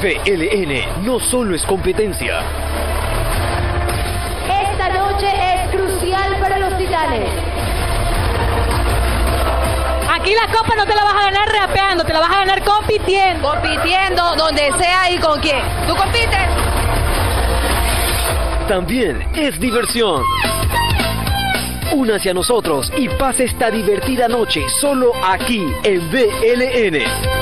VLN no solo es competencia. Esta noche es crucial para los Titanes. Aquí la copa no te la vas a ganar rapeando, te la vas a ganar compitiendo. Compitiendo donde sea y con quién. ¿Tú compites? También es diversión. Únase a nosotros y pase esta divertida noche solo aquí en VLN.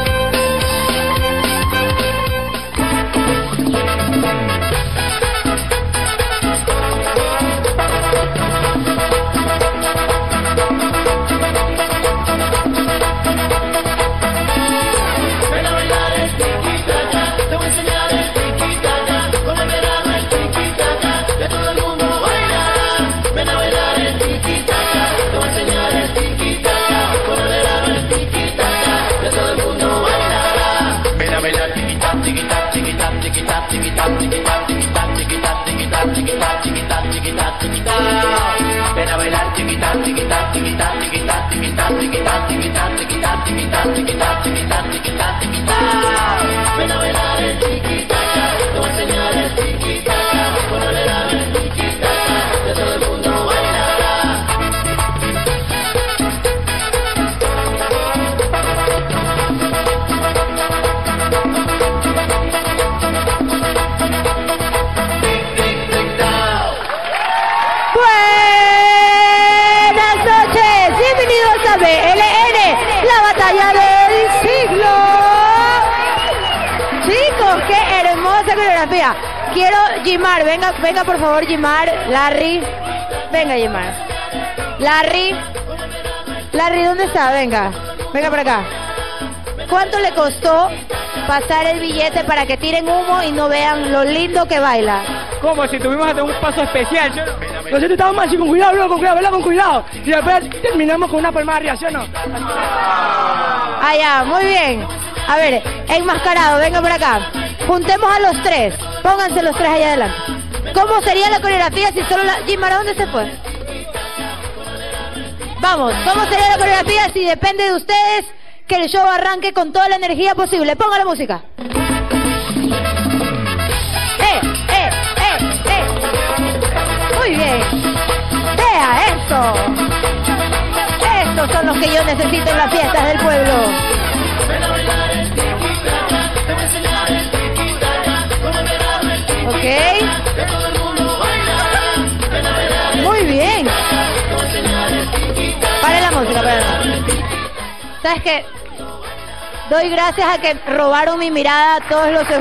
Ven a bailar chiquita, chiquita, chiquita, chiquita, chiquita, chiquita, chiquita, chiquita, chiquita, chiquita, chiquita, chiquita, chiquita. Ven a bailar el chiquita, te voy a enseñar el chiquita, con bailar el chiquita, ya todo el mundo bailará. Bienvenidos a VLN, la batalla del siglo. Chicos, qué hermosa coreografía. Quiero Jimar, venga por favor Jimar, Larry. Venga Jimar. Larry, ¿dónde está? Venga para acá. ¿Cuánto le costó pasar el billete para que tiren humo y no vean lo lindo que baila? Como si tuvimos hasta un paso especial, ¿sí? Nosotros estamos más así, con cuidado, bro, con cuidado, ¿verdad? Con cuidado. Y después terminamos con una palma arriba, ¿sí o no? Ah, ya, muy bien. A ver, enmascarado, venga por acá. Juntemos a los tres. Pónganse los tres allá adelante. ¿Cómo sería la coreografía si solo la... Jimara, ¿dónde se fue? Vamos, ¿cómo sería la coreografía si depende de ustedes que el show arranque con toda la energía posible? Ponga la música. Muy bien. Vea esto. Estos son los que yo necesito en las fiestas del pueblo. Ok. Muy bien. Para la música, para la música. ¿Sabes qué? Doy gracias a que robaron mi mirada a todos los...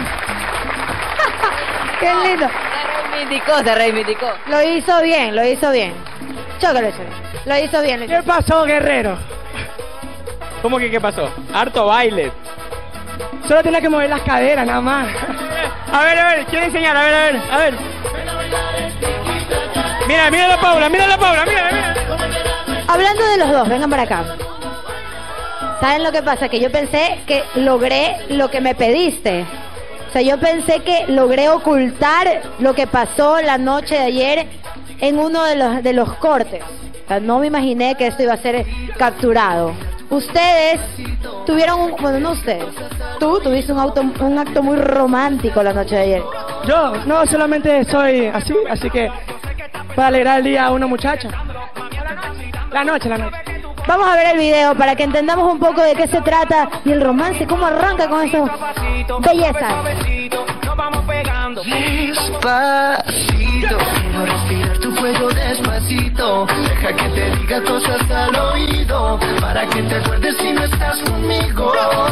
Qué lindo. Se reivindicó. Lo hizo bien. Chócale. Lo hizo bien. ¿Qué pasó, guerrero? ¿Cómo que qué pasó? Harto baile. Solo tenía que mover las caderas, nada más. A ver, quiero enseñar, a ver. Mira la Paula, mira. Hablando de los dos, vengan para acá. ¿Saben lo que pasa? Que yo pensé que logré lo que me pediste. O sea, yo pensé que logré ocultar lo que pasó la noche de ayer en uno de los cortes. O sea, no me imaginé que esto iba a ser capturado. Ustedes tuvieron no ustedes. Tú tuviste un acto muy romántico la noche de ayer. Yo no solamente soy así que para alegrar el día a una muchacha. La noche. Vamos a ver el video para que entendamos un poco de qué se trata y el romance, cómo arranca con esa belleza. Despacito, quiero respirar tu fuego despacito. Deja que te diga cosas al oído, para que te acuerdes si no estás conmigo.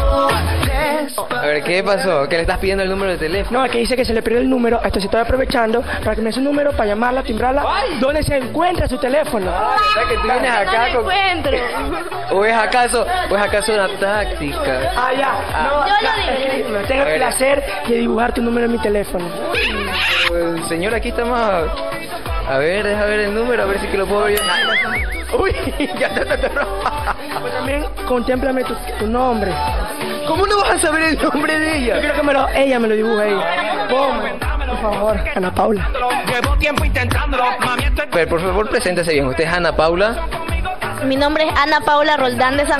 A ver, ¿qué pasó? ¿Que le estás pidiendo el número de teléfono? No, aquí dice que se le perdió el número. Esto sí estoy aprovechando para que me dé un número para llamarla, timbrarla. ¿Dónde se encuentra su teléfono? ¿Verdad que tú vienes acá con... ¿O es acaso una táctica? Ah, ya. No, yo lo dije. Me tengo el placer de dibujar tu número en mi teléfono. Pues, señor, aquí estamos. A ver, deja ver el número, a ver si que lo puedo ver yo. Uy, ya te Pues también contémplame tu nombre. ¿Cómo no vas a saber el nombre de ella? Yo quiero que ella me lo dibuje ella. Por favor, Ana Paula. Pero por favor, preséntese bien. ¿Usted es Ana Paula? Mi nombre es Ana Paula Roldán de San...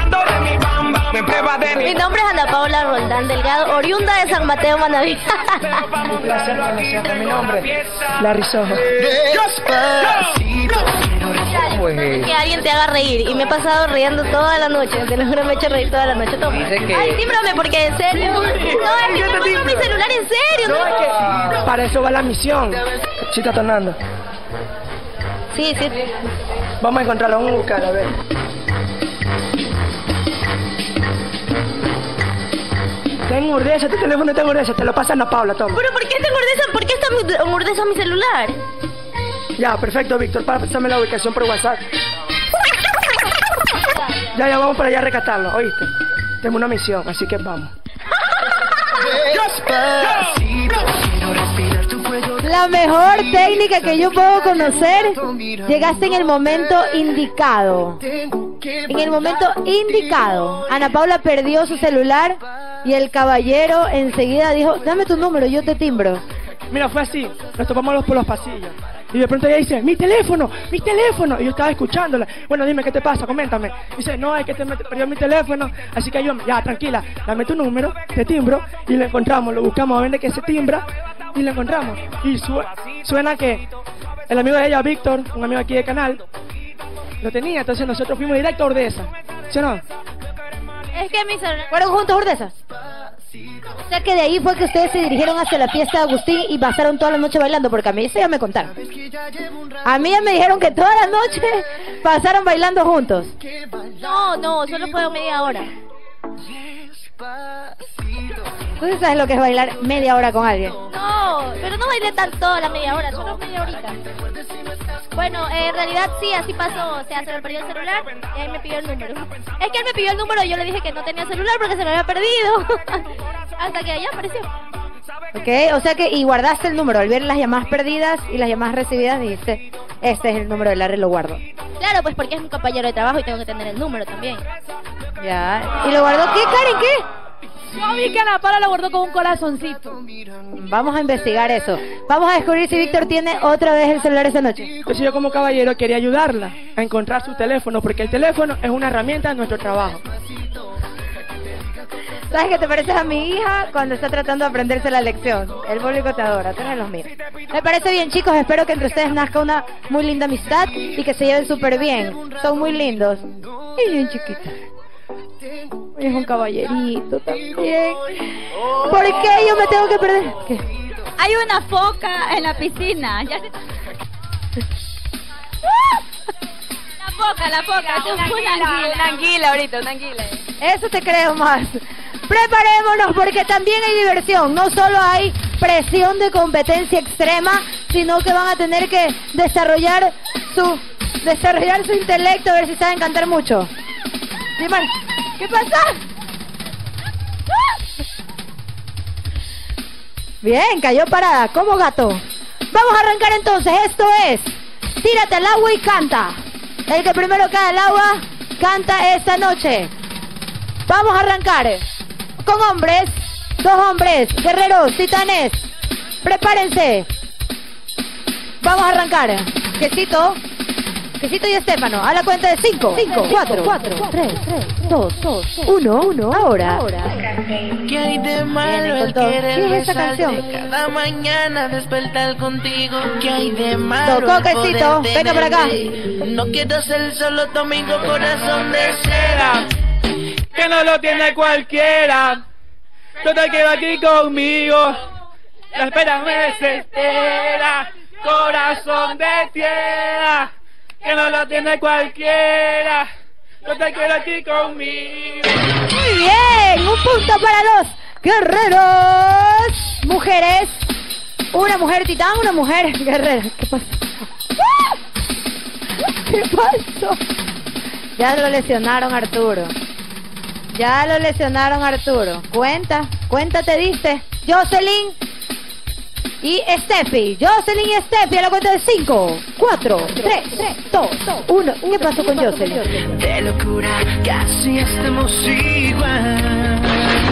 Mi nombre es Ana Paula Roldán Delgado, oriunda de San Mateo, Manaví. Un placer conocerte. Mi nombre, Larry Sojo. Que alguien te haga reír y me he pasado riendo toda la noche. Te lo juro, me he hecho reír toda la noche. Toma. Ay, tímbrame porque en serio. No, es que te muestro mi celular en serio. No, es que para eso va la misión. Sí está tornando. Sí. Vamos a encontrarlo, vamos a buscar, a ver. Ten urdeza, tu teléfono está urdeza, te lo pasan a Paula, toma. ¿Pero por qué te engordezan? ¿Por qué está engordeza mi celular? Ya, perfecto, Víctor, pásame la ubicación por WhatsApp. Ya, vamos para allá a rescatarlo, ¿oíste? Tengo una misión, así que vamos. La mejor técnica que yo puedo conocer, llegaste en el momento indicado. En el momento indicado. Ana Paula perdió su celular y el caballero enseguida dijo, dame tu número, yo te timbro. Mira, fue así, nos topamos por los pasillos. Y de pronto ella dice, ¡mi teléfono! ¡Mi teléfono! Y yo estaba escuchándola. Bueno, dime, ¿qué te pasa? Coméntame. Dice, no, es que perdió mi teléfono. Así que yo, ya, tranquila, dame tu número, te timbro. Y lo encontramos, lo buscamos a ver de qué se timbra. Y lo encontramos. Y suena que el amigo de ella, Víctor, un amigo aquí de canal, lo tenía. Entonces nosotros fuimos directo a Urdesa. ¿Sí o no? Es que mi celular... ¿Fueron juntos a Urdesa? O sea que de ahí fue que ustedes se dirigieron hacia la fiesta de Agustín y pasaron toda la noche bailando, porque a mí eso ya me contaron. A mí ya me dijeron que toda la noche pasaron bailando juntos. No, solo fue media hora. ¿Tú sabes lo que es bailar media hora con alguien? No, pero no bailé tanto la media hora, solo media horita. Bueno, en realidad sí, así pasó. O sea, se me perdió el celular y ahí me pidió el número. Es que él me pidió el número y yo le dije que no tenía celular porque se lo había perdido. Hasta que allá apareció. Ok, o sea que y guardaste el número. Al ver las llamadas perdidas y las llamadas recibidas dijiste, este es el número de Larry, lo guardo. Claro, pues porque es mi compañero de trabajo y tengo que tener el número también. Ya, ¿y lo guardó qué, Karen? ¿Qué? Yo vi que Ana Paula lo guardó con un corazoncito. Vamos a investigar eso. Vamos a descubrir si Víctor tiene otra vez el celular esa noche. Entonces yo como caballero quería ayudarla a encontrar su teléfono, porque el teléfono es una herramienta de nuestro trabajo. ¿Sabes qué te pareces a mi hija cuando está tratando de aprenderse la lección? El público te adora, tú eres los míos. Me parece bien, chicos, espero que entre ustedes nazca una muy linda amistad y que se lleven súper bien. Son muy lindos. Y bien chiquitos. Es un caballerito también. ¿Por qué yo me tengo que perder? ¿Qué? Hay una foca en la piscina. Ya se... La foca. Una anguila ahorita, una anguila. Eso te creo más. Preparémonos porque también hay diversión. No solo hay presión de competencia extrema, sino que van a tener que desarrollar su intelecto, a ver si saben cantar mucho. Dime, ¿qué pasa? Bien, cayó parada, como gato. Vamos a arrancar entonces, esto es tírate al agua y canta. El que primero cae al agua, canta esta noche. Vamos a arrancar con hombres, 2 hombres, guerreros, titanes. Prepárense. Vamos a arrancar. Quesito y Estefano, a la cuenta de 5, 4, 3, 2, 1, ahora. ¿Qué hay de malo el querer ¿Qué es esa canción? cada mañana despertar contigo? ¿Qué hay de malo Tocó el Quesito, poder venga para acá. tenerte? No quiero ser solo tu amigo, corazón de cera. Que no lo tiene cualquiera. Yo te quiero aquí conmigo. La espera me desespera. Corazón de tierra. Que no lo tiene cualquiera. Yo te quiero aquí conmigo. Muy bien, un punto para los guerreros. Mujeres. Una mujer titán, una mujer guerrera. ¿Qué pasó? ¿Qué pasó? Ya lo lesionaron, Arturo. Cuenta te diste. Jocelyn y Steffi. Jocelyn y Steffi a la cuenta de 5, 4, 3, 2, 1. ¿Qué pasó con Jocelyn? De locura, casi estamos igual.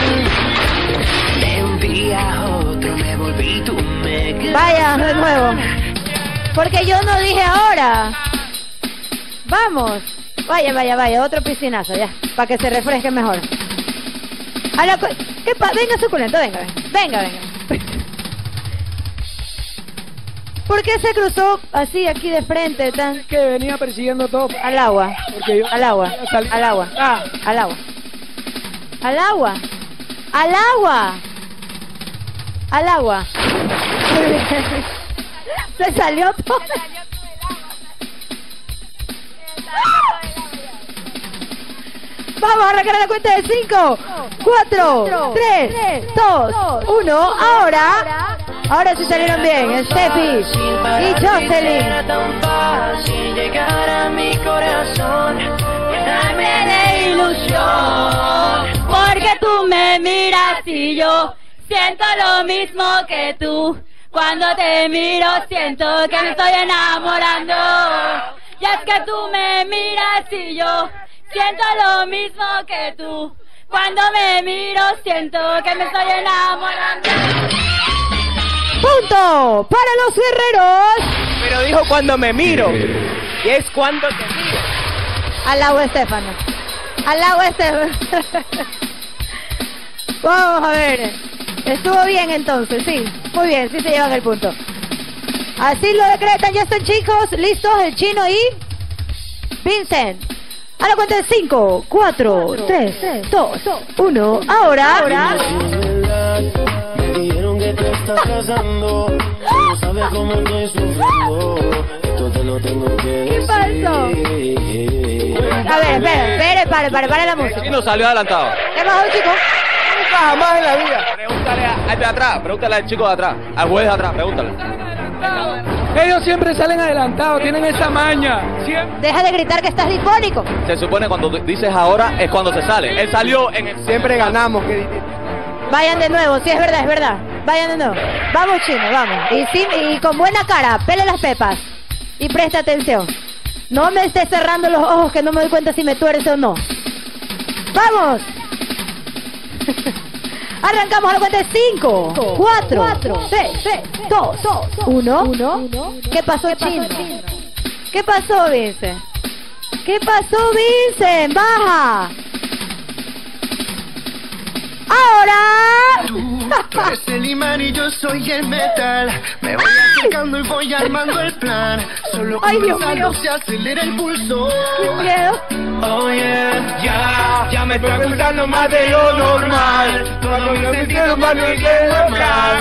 De un día a otro me volví tu mega. Vaya, de nuevo. Porque yo no dije ahora. Vamos. Vaya, otro piscinazo ya, para que se refresque mejor. Venga, suculento, venga. ¿Por qué se cruzó así aquí de frente tan? Que venía persiguiendo todo. Al agua. Porque yo... Al agua. Ah. Al agua. Se salió todo. Vamos a arrancar la cuenta de 5, 4, 3, 2, 1. Ahora sí salieron bien. El Steffi y Jocelyn. De ilusión, porque tú me miras y yo siento lo mismo que tú. Cuando te miro siento que me estoy enamorando. Y es que tú me miras y yo siento lo mismo que tú. Cuando me miro siento que me estoy enamorando. Punto para los guerreros. Pero dijo cuando me miro. Y es cuando te miro. Al agua, Estefano. Vamos a ver. Estuvo bien entonces, sí. Muy bien, sí se llevan el punto. Así lo decretan. Ya están, chicos. ¿Listos? El Chino y Vincent. A la cuenta de 5, 4, 3, 2, 1. Ahora. Me dijeron que te estás casando. No sabes cómo estoy sufriendo. Esto te lo tengo que decir. ¿Qué pasó? A ver, espere, para la música. Sí, nos salió adelantado. ¿Qué pasó, chicos? Nunca jamás en la vida. Pregúntale al de atrás, pregúntale al chico de atrás, al juez de atrás, pregúntale. Ellos siempre salen adelantados, tienen esa maña. Siempre. Deja de gritar que estás difónico. Se supone cuando dices ahora es cuando se sale. Él salió en el... Siempre ganamos. Vayan de nuevo, sí, es verdad. Vayan de nuevo. Vamos, Chino, vamos. Y con buena cara, pele las pepas. Y presta atención. No me estés cerrando los ojos que no me doy cuenta si me tuerce o no. ¡Vamos! Arrancamos a la cuenta de 5, 4, 3, 2, 1. ¿Qué pasó, Chino? ¿Qué pasó, Vincent? ¡Baja! Ahora. Tú eres el imán y yo soy el metal. Me voy acercando y voy armando el plan. Solo comenzando se acelera el pulso. ¡Qué miedo! Oh yeah, ya me está gustando más de lo normal. Todo mi sentido más no quiero más.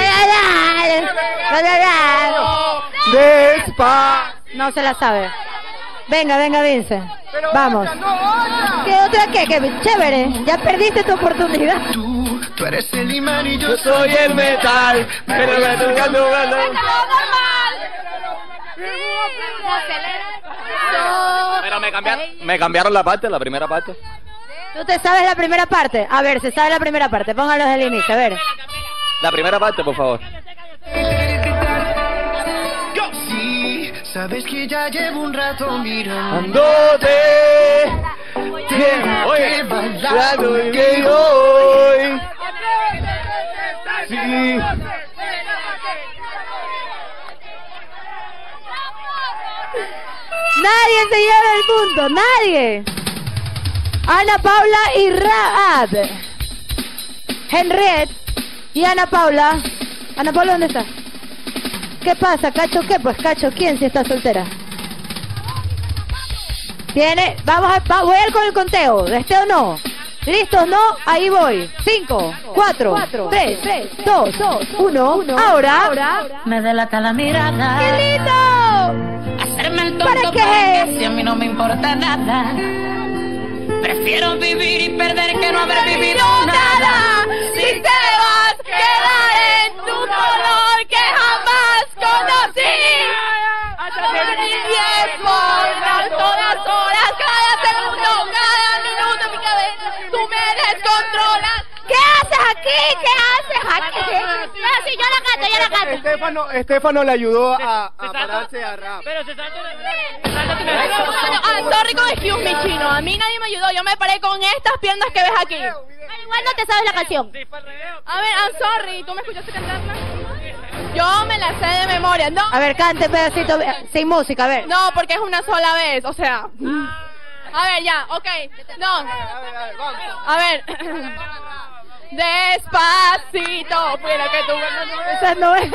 Despa. No se la sabe. Venga, Vincent. Vamos. ¿Qué otra qué? ¡Qué chévere! Ya perdiste tu oportunidad. Tú eres el imán y Yo soy el metal. Pero me estoy tocando. Pero me cambiaron la primera parte. ¿Tú te sabes la primera parte? A ver, se sabe la primera parte. Póngalo desde el inicio, a ver. La primera parte, por favor. Sí, sabes que ya llevo un rato mirando. Oye, bailando y que hoy. Sí. Nadie se lleva el punto, nadie. Ana Paula y Raad. Henriette y Ana Paula. Ana Paula, ¿dónde está? ¿Qué pasa, Cacho? ¿Qué? Pues Cacho, ¿quién si está soltera? Tiene, voy a ir con el conteo, ¿este o no? ¿Listos, no? Ahí voy. 5, 4, 3, 2, 1. Ahora. Me delata la mirada. ¡Qué lindo! Hacerme el tonto. ¿Para qué? Si a mí no me importa nada. Prefiero vivir y perder que no haber vivido nada. Si te vas, quedar en tu color que jamás conocí. A todas horas, cada segundo, cada minuto, mi cabeza, tú me descontrolas. ¿Qué haces aquí? No, sí, yo la canto. Estefano le ayudó a pararse a rap. Pero se salta Sorry con excuse me, Chino. A mí nadie me ayudó. Yo me paré con estas piernas que ves aquí. Igual no te sabes la canción. A ver, I'm sorry. ¿Tú me escuchaste cantarla? Yo me la sé de memoria. No. A ver, cante pedacito sin música, a ver. No, porque es una sola vez. O sea. A ver, ya, ok. No. A ver. Despacito, mira que tú... Esa no es.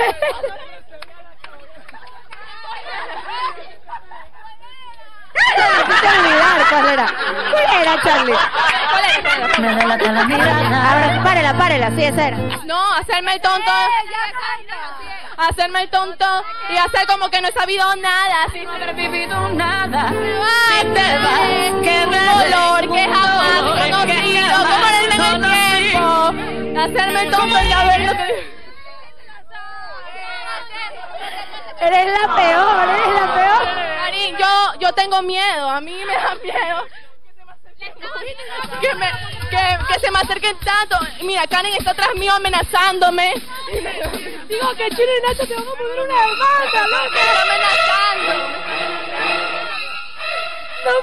Te olvidar, ¿cuál era? ¿Cuál era, Charlie? ¿Cuál era? Me delata la mirada. Ahora, párela, sí, esa era. No, hacerme el tonto. Hacerme el tonto y hacer como que no he sabido nada, sin haber vivido nada. Ay, te va, que dolor que jamás he conocido, como en el tiempo. Hacerme el tonto y a ver lo que... Eres la peor. Karin, yo tengo miedo, a mí me da miedo. Que se me acerquen tanto. Mira, Karen está atrás mío amenazándome. Digo que Chino y Nacho te van a poner una demanda, loco. Me está amenazando. No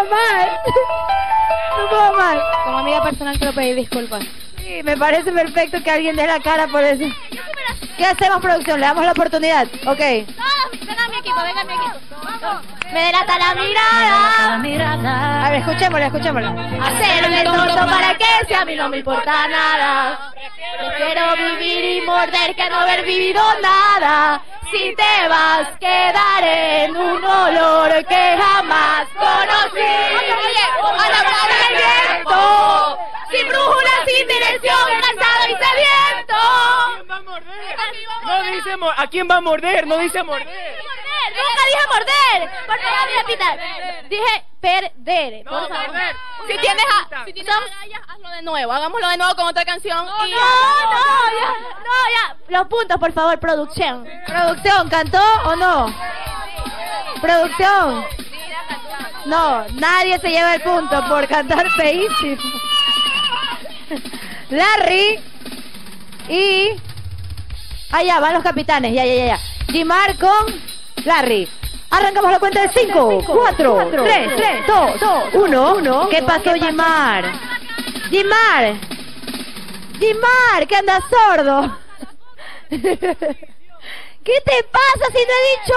puedo más. Como amiga personal quiero pedir disculpas. Sí, me parece perfecto que alguien dé la cara por eso. ¿Qué hacemos, producción? ¿Le damos la oportunidad? Ok. Venga mi equipo. Me delata la mirada. A ver, escuchémosla. Hacerme tonto para que si a mí no me importa nada. Prefiero vivir y morder que no haber vivido nada. Si te vas, quedaré en un olor que jamás conocí. A la cara del viento, sin brújula, sin dirección, cansado y sediento. No dice ¿a quién va a morder? No dice morder. Nunca dije morder. Por favor, dije pitar. Dije perder. Por favor. Si tienes medallas, hazlo de nuevo. Hagámoslo de nuevo con otra canción. No, ya. Los puntos, por favor, producción. Producción, ¿cantó o no? Producción. No, nadie se lleva el punto por cantar feísimo. Larry y... Allá van los capitanes, ya. Jimar con Larry. Arrancamos la cuenta de 5, 4, 3, 2, 1. ¿Qué pasó, Jimar? Jimar, que andas sordo. ¿Qué te pasa si no he dicho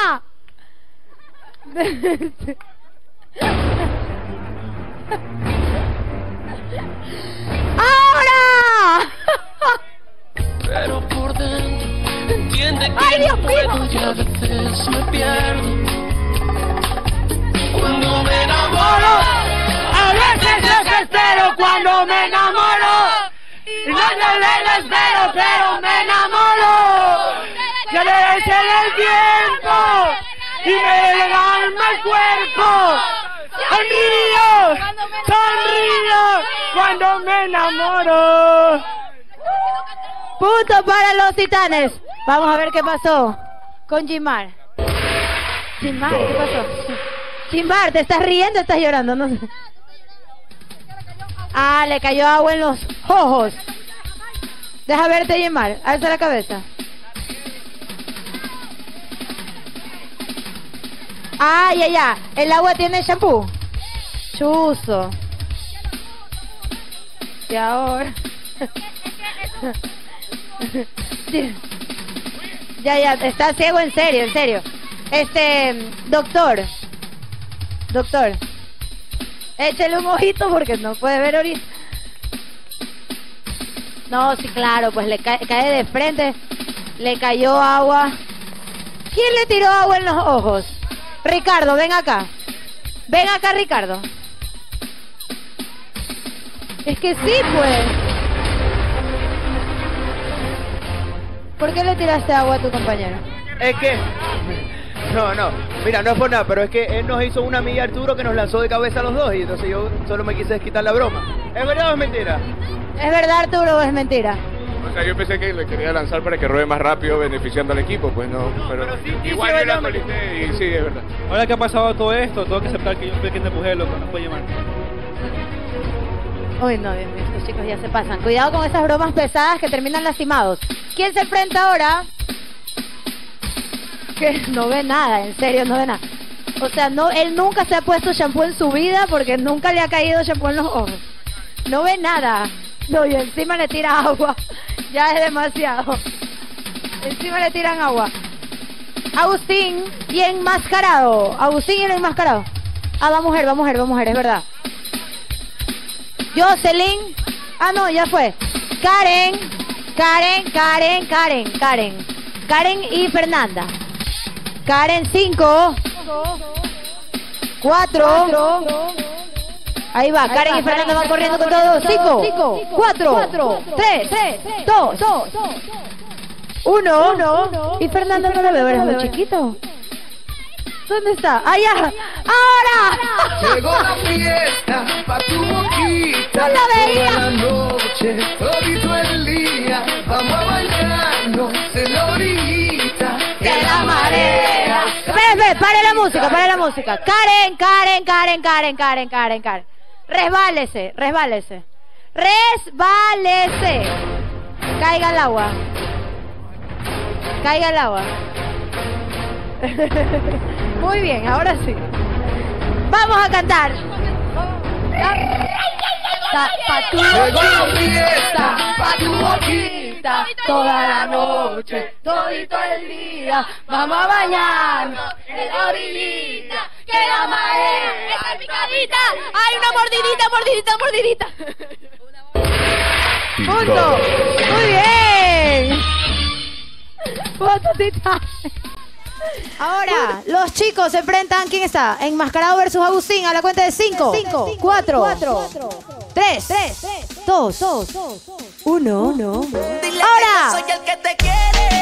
ahora? ¡Ahora! Pero por dentro entiende que ¡ay, Dios mío! y a veces me pierdo. Cuando me enamoro, A veces desespero cuando me enamoro. Y no le espero, pero me enamoro. Ya le eché el tiempo y me alma el cuerpo. Sonrío cuando me enamoro. Punto para los titanes. Vamos a ver qué pasó con Jimar. Jimar, ¿qué pasó? Jimar, ¿te estás riendo o estás llorando? No sé. Ah, le cayó agua en los ojos. Deja verte, Jimar. Alza la cabeza. Ah, ya. El agua tiene shampoo. Chuzo. Y ahora... Ya, está ciego en serio. Doctor, échale un ojito porque no puede ver ahorita. No, sí, claro, pues le cae de frente, le cayó agua. ¿Quién le tiró agua en los ojos? Ricardo, ven acá, Ricardo. Es que sí, pues. ¿Por qué le tiraste agua a tu compañero? Es que... No, mira, no es por nada, pero es que él nos hizo una amiga Arturo que nos lanzó de cabeza a los dos y entonces yo solo me quise desquitar la broma. ¿Es verdad o es mentira? ¿Es verdad, Arturo, o es mentira? O sea, yo pensé que le quería lanzar para que ruede más rápido beneficiando al equipo, pues no, pero sí, igual yo la felicité y sí, es verdad. Ahora que ha pasado todo esto, tengo que aceptar que yo fui quien te empujé, loco, no puede llamar. Uy, no, Dios mío, estos chicos ya se pasan. Cuidado con esas bromas pesadas que terminan lastimados. ¿Quién se enfrenta ahora? Que no ve nada, en serio, no ve nada. O sea, no, él nunca se ha puesto shampoo en su vida porque nunca le ha caído shampoo en los ojos. No ve nada. No, y encima le tira agua. Ya es demasiado. Encima le tiran agua. Agustín y enmascarado. Ah, va mujer, es verdad. Jocelyn. Ah, no, ya fue. Karen y Fernanda. Karen 5, 4. Ahí va, Karen y Fernanda van corriendo con todos. 5, 4, 3, 2, 1. Y Fernanda no la veo, es muy chiquito. ¿Dónde está? ¡Allá! ¡Ahora! Llegó la fiesta pa' tu boquita. ¡No la veía! Toda la noche, todito el día. Vamos a bailarnos en la orillita. Que la marea. Espera, pare la música. Karen. Resbálese. Caiga al agua. Muy bien, ahora sí. Vamos a cantar. Llegó la fiesta pa' tu boquita. Toda la noche, todito el día. Vamos a bañarnos en la orillita. Que la marea está picadita. ¡Ay, una mordidita! Punto. Muy bien. Fototita. Ahora, los chicos se enfrentan. ¿Quién está? Enmascarado versus Agustín. A la cuenta de 5, 4, 3, 2, 1. Ahora. Soy el que te quiere.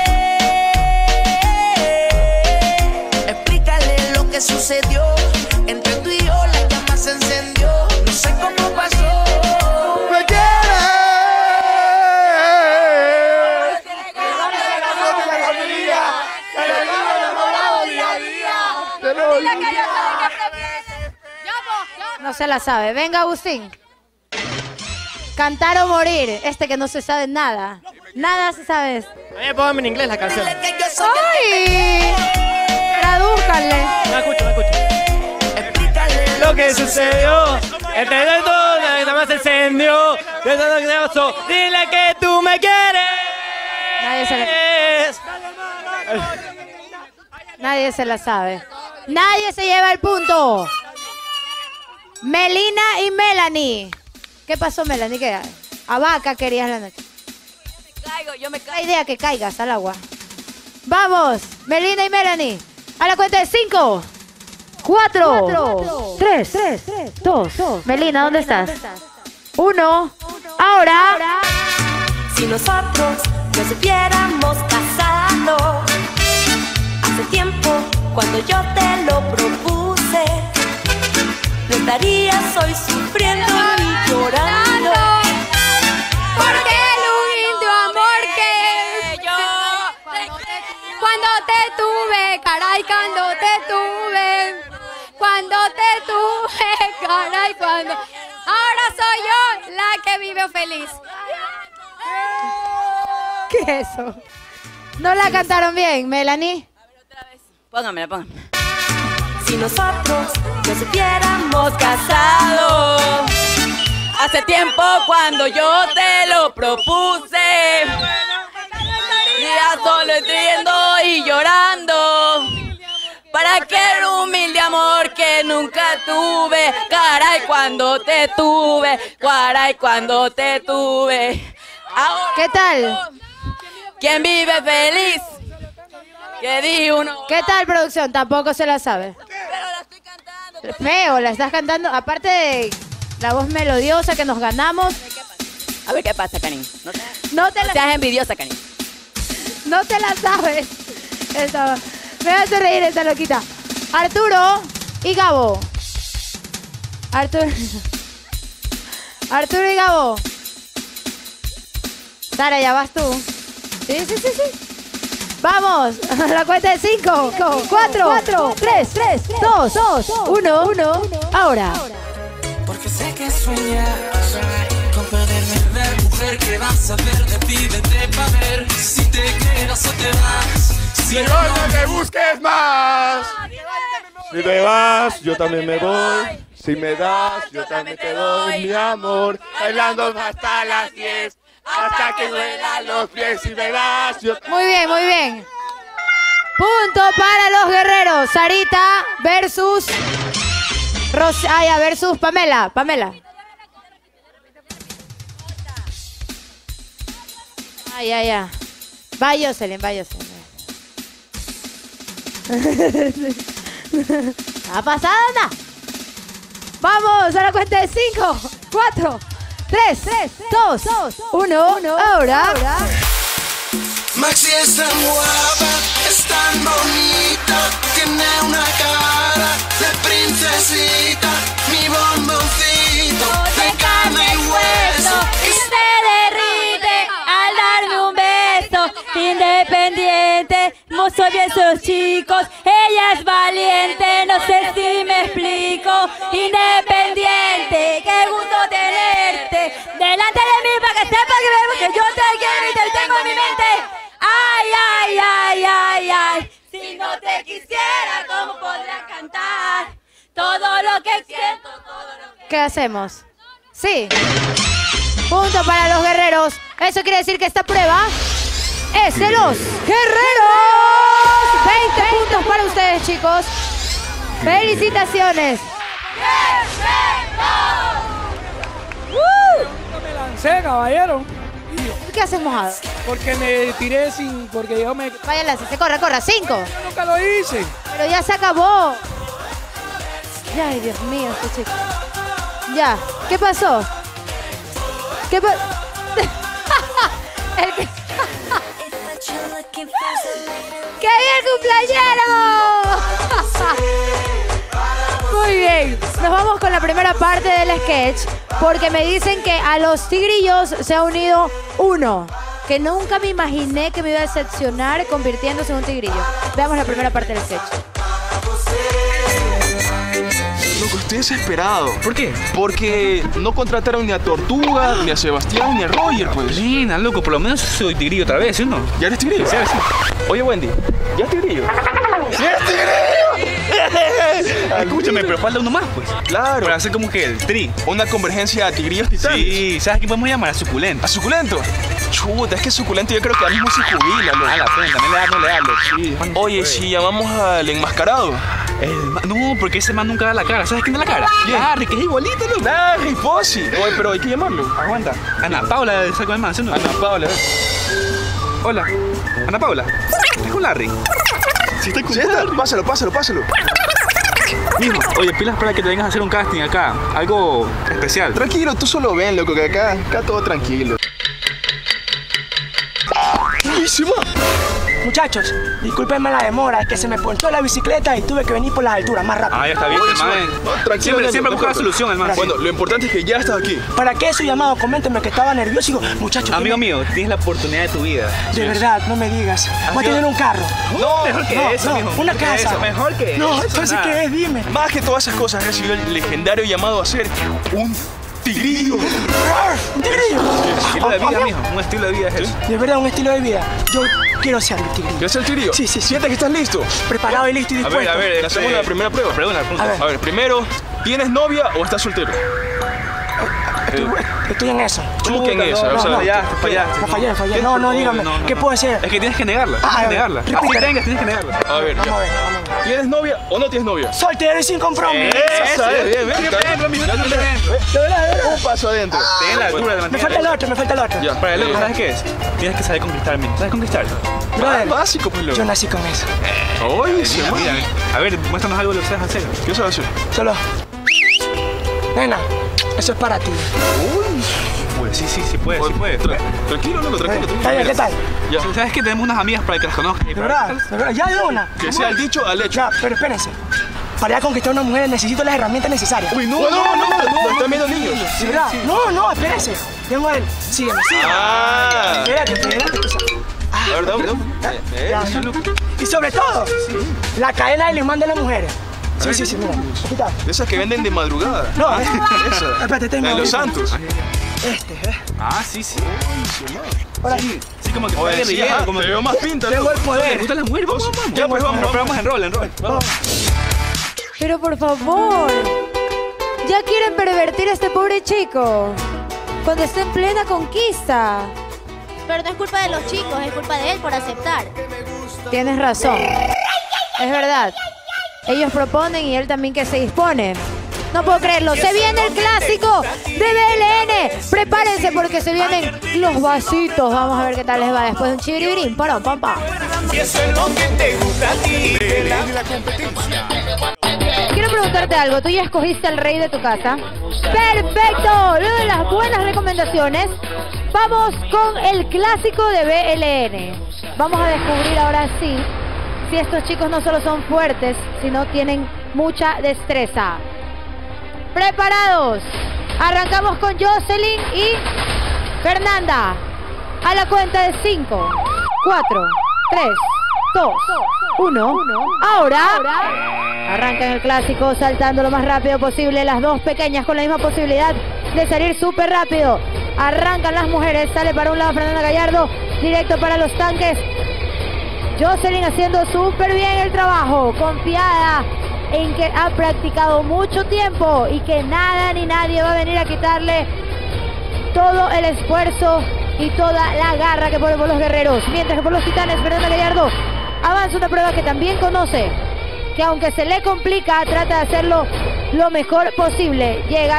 Explícale lo que sucedió. Entre tú y yo la llama se encendió. No sé cómo pasó. Me No se la sabe. Venga, Agustín. Cantar o morir. Este que no se sabe nada. Nada se sabe. A mí póngame en inglés la canción. ¡Ay! Tradúzcanle. No escucho. Lo que sucedió. Entre todo, nada más se encendió. De todo lo que pasó. Dile que tú me quieres. Nadie se la sabe. Nadie se lleva el punto. Melina y Melanie. ¿Qué pasó, Melanie? ¿Qué? A vaca querías la noche. Yo me caigo. La idea que caigas al agua. Vamos, Melina y Melanie. A la cuenta de 5, 4, 3, 2. Melina, ¿dónde estás? 1. Ahora. Si nosotros nos hubiéramos casado hace tiempo, cuando yo te lo propuse, no estarías hoy sufriendo ni llorando. Porque el lindo amor que yo cuando te tuve, caray, cuando ahora soy yo la que vive feliz. ¿Qué es eso? ¿No la cantaron bien, Melanie? Póngamela. Si nosotros nos hubiéramos casado Hace tiempo cuando yo te lo propuse, ya solo riendo y llorando, para aquel humilde amor que nunca tuve. Caray, cuando te tuve, Ahora, ¿qué tal? ¿Quién vive feliz? ¿Qué di uno? ¿Qué tal, producción? Tampoco se la sabe. Pero la estoy cantando. Feo, la estás cantando. Aparte de la voz melodiosa que nos ganamos. A ver qué pasa, Karin. No te la seas envidiosa, Karin. No te la sabes. Me hace reír esta loquita. Arturo y Gabo. Arturo y Gabo. Sara, ya vas tú. Sí. Vamos, a la cuenta de 5, 4, 3, 2, 1. Ahora. Porque sé que sueñas con poderme ver, mujer, que vas a ver, decídete pa' ver si te quedas o te vas. Si no me busques más. Si te vas, yo también me voy. Si me das, yo también te doy mi amor. Bailando hasta las 10, hasta que duelan los pies. Si me das, yo... Muy bien. Punto para los guerreros. Sarita versus Rosaya versus Pamela. Pamela. Ya. Va Jocelyn. ¿Ha pasado nada? Vamos a la cuenta de 5, 4, 3, 2, 1. Ahora. Maxi es tan guapa, es tan bonita, tiene una cara de princesita, mi bomboncito de carne y hueso. Y se derrite al darme un beso. Independiente, no soy de esos chicos. Ella es valiente, no sé si me explico. Independiente, qué gusto tenerte delante de mí para que sepas que yo te quiero y te tengo en mi mente. Ay. Si no te quisiera, ¿cómo podrías cantar todo lo que siento, todo lo que... ¿Qué hacemos? Sí. Punto para los guerreros. Eso quiere decir que esta prueba es de los guerreros. 20 puntos para ustedes, chicos. Felicitaciones. No me lancé, caballero. ¿Qué haces mojado? Porque me tiré sin... Porque yo me... Vaya, lánzese, corra. 5. Yo nunca lo hice. Pero ya se acabó. Ay, Dios mío, este chico. Ya, ¿qué pasó? ¡Qué bien, cumpleañero! Muy bien, nos vamos con la primera parte del sketch porque me dicen que a los tigrillos se ha unido uno que nunca me imaginé que me iba a decepcionar convirtiéndose en un tigrillo. Veamos la primera parte del sketch. Loco, estoy desesperado. ¿Por qué? Porque no contrataron ni a Tortuga, ni a Sebastián, ni a Roger, pues. Lina, loco, por lo menos soy tigrillo otra vez, ¿sí o no? ¿Ya eres tigrillo? Sí. Oye, Wendy, ¿ya es tigrillo? ¡Sí eres tigrillo! Escúchame, pero falta uno más, pues. Claro. Para hacer como que el tri. Una convergencia de tigrillos titanes. Sí, ¿sabes qué podemos llamar? A suculento. ¿A suculento? Chuta, es que suculento yo creo que ahora mismo se jubila, loco. A la pena, también le da, Sí. Oye, si llamamos al enmascarado. No, porque ese man nunca da la cara. ¿Sabes quién da la cara? Larry, que es igualito, loco. Larry, Pozzi. Oye, pero hay que llamarlo. Aguanta. Ana Paula, saco el man, ¿sí o no? Ana Paula. Hola. Ana Paula. ¿Estás con Larry? Sí, estoy con Larry. Pásalo. Mijo, oye, pilas para que te vengas a hacer un casting acá. Algo especial. Tranquilo, tú solo ven, loco, que acá todo tranquilo. ¡Buenísimo! Muchachos, discúlpenme la demora, es que se me ponchó la bicicleta y tuve que venir por las alturas más rápido. Ah, ya está bien, hermano. Tranquilo, siempre busca la solución, hermano. Bueno, lo importante es que ya estás aquí. ¿Para qué su llamado? Coméntenme que estaba nervioso y digo, muchachos... Amigo mío, tienes la oportunidad de tu vida. De verdad, no me digas. Voy a tener un carro. No, mejor que eso, mijo. Una casa. Mejor que eso. No, entonces, ¿qué es? Dime. Más que todas esas cosas, recibió el legendario llamado a ser un tigrillo. ¿Un tigrillo? Un estilo de vida, mijo. Un estilo de vida es eso. De verdad, un estilo de vida. Yo quiero ser el tigrillo. ¿Quieres ser el tigrillo? Sí. ¿Sientes que estás listo? Preparado y listo y dispuesto. A ver, hacemos la primera prueba. A ver, primero, ¿tienes novia o estás soltero? Estoy en eso. ¿Cómo que en eso? Fallaste. Fallé. No, dígame. ¿Qué puedo hacer? Es que tienes que negarla. Así tengas, tienes que negarla. A ver, vamos a ver. ¿Tienes novia o no tienes novia? Soltero y sin compromiso. Bien. Un paso adentro. Ten la altura de Me falta el otro. Ya, para el otro, ¿sabes qué es? Tienes que saber conquistarme. ¿Sabes conquistar? Básico, pues, loco. Yo nací con eso. Oye, sí, mira. A ver, muéstranos algo de lo que sabes hacer. ¿Qué sabes hacer? Solo. Nena, eso es para ti. Pues sí puede. Tranquilo, loco, tranquilo. ¿Qué tal? Ya. ¿Sabes que tenemos unas amigas para que las conozcas? De verdad, ya de una. Que sea el dicho al hecho. Ya, pero espérense. Para conquistar a una mujer necesito las herramientas necesarias. Uy, no, están viendo niños. ¿De verdad? No, espérense. Tengo el... Sígueme. Espérate. A ver, dame. Y sobre todo, la cadena del imán de las mujeres. Sí, mira. Aquí está. De esas que venden de madrugada. No, esa. Espérate, tengo. De los Santos. Ah, sí. Ahora sí. Sí, como que oye, sí, como te veo más pinta. Tengo el poder. ¿Te gustan las mujeres? Vamos. Ya, pues vamos en rol. Vamos. Pero por favor, ya quieren pervertir a este pobre chico cuando está en plena conquista. Pero no es culpa de los chicos, es culpa de él por aceptar. Tienes razón. Es verdad. Ellos proponen y él también que se dispone. No puedo creerlo. Se viene el clásico de BLN. Prepárense porque se vienen los vasitos. Vamos a ver qué tal les va después de un chiribirín. Para, papá. Y eso es lo que te gusta a ti. La competencia. Quiero preguntarte algo. Tú ya escogiste al rey de tu casa. ¡Perfecto! Luego de las buenas recomendaciones, vamos con el clásico de BLN. Vamos a descubrir ahora sí si estos chicos no solo son fuertes, sino tienen mucha destreza. ¿Preparados? Arrancamos con Jocelyn y Fernanda. A la cuenta de 5, 4, 3, 2, 1. Ahora arrancan el clásico saltando lo más rápido posible. Las dos pequeñas con la misma posibilidad de salir súper rápido. Arrancan las mujeres. Sale para un lado Fernanda Gallardo. Directo para los tanques. Jocelyn haciendo súper bien el trabajo. Confiada en que ha practicado mucho tiempo y que nada ni nadie va a venir a quitarle todo el esfuerzo y toda la garra que ponen por los guerreros. Mientras que por los titanes, Fernanda Gallardo avanza una prueba que también conoce, que aunque se le complica, trata de hacerlo lo mejor posible. Llega.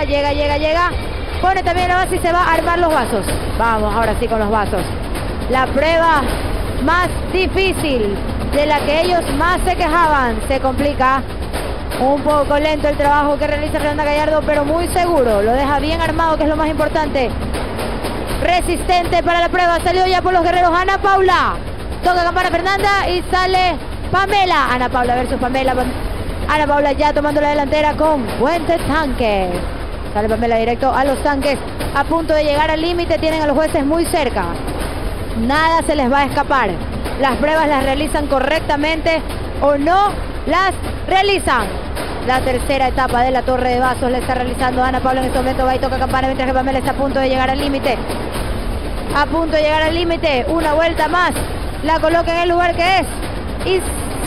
Pone también la base y se va a armar los vasos. Vamos ahora sí con los vasos. La prueba más difícil, de la que ellos más se quejaban. Se complica. Un poco lento el trabajo que realiza Fernanda Gallardo, pero muy seguro. Lo deja bien armado, que es lo más importante. Resistente para la prueba. Salió ya por los guerreros Ana Paula. Toca campana Fernanda y sale Pamela. Ana Paula versus Pamela. Ana Paula ya tomando la delantera con Puente Tanque. Sale Pamela directo a los tanques. A punto de llegar al límite. Tienen a los jueces muy cerca. Nada se les va a escapar. Las pruebas las realizan correctamente o no las realizan. La tercera etapa de la torre de vasos la está realizando Ana Paula en este momento. Va y toca campana mientras que Pamela está a punto de llegar al límite. A punto de llegar al límite. Una vuelta más. La coloca en el lugar que es. Y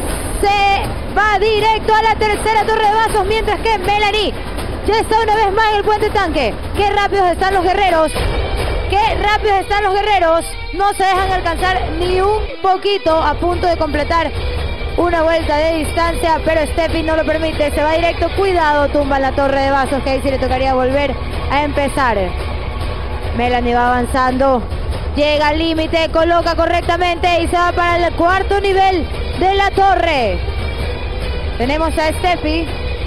se va directo a la tercera torre de vasos. Mientras que Melanie ya está una vez más en el puente tanque. Qué rápidos están los guerreros. Qué rápidos están los guerreros. No se dejan alcanzar ni un poquito. A punto de completar una vuelta de distancia, pero Steffi no lo permite. Se va directo. Cuidado, tumba la torre de vasos, que ahí sí le tocaría volver a empezar. Melanie va avanzando. Llega al límite, coloca correctamente y se va para el cuarto nivel de la torre. Tenemos a Steffi.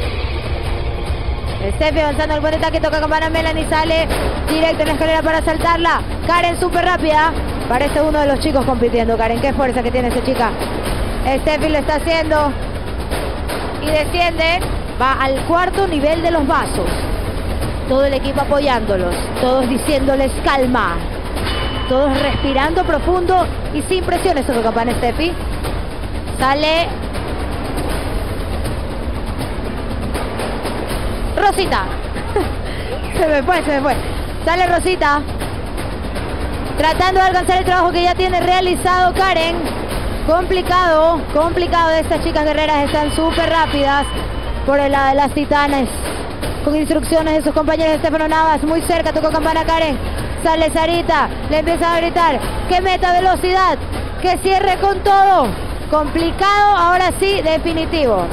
Steffi avanzando al buen ataque, toca campana. Melanie sale directo en la escalera para saltarla. Karen súper rápida. Parece uno de los chicos compitiendo. Karen, qué fuerza que tiene esa chica. Steffi lo está haciendo. Y desciende. Va al cuarto nivel de los vasos. Todo el equipo apoyándolos. Todos diciéndoles calma. Todos respirando profundo y sin presiones. Toca campana Steffi. Sale Rosita. Se me fue. Sale Rosita. Tratando de alcanzar el trabajo que ya tiene realizado Karen. Complicado de estas chicas guerreras. Están súper rápidas por el lado de las titanes. Con instrucciones de sus compañeros. Estefano Navas muy cerca. Tocó campana Karen. Sale Sarita. Le empieza a gritar que meta velocidad. Que cierre con todo. Complicado, ahora sí, definitivo.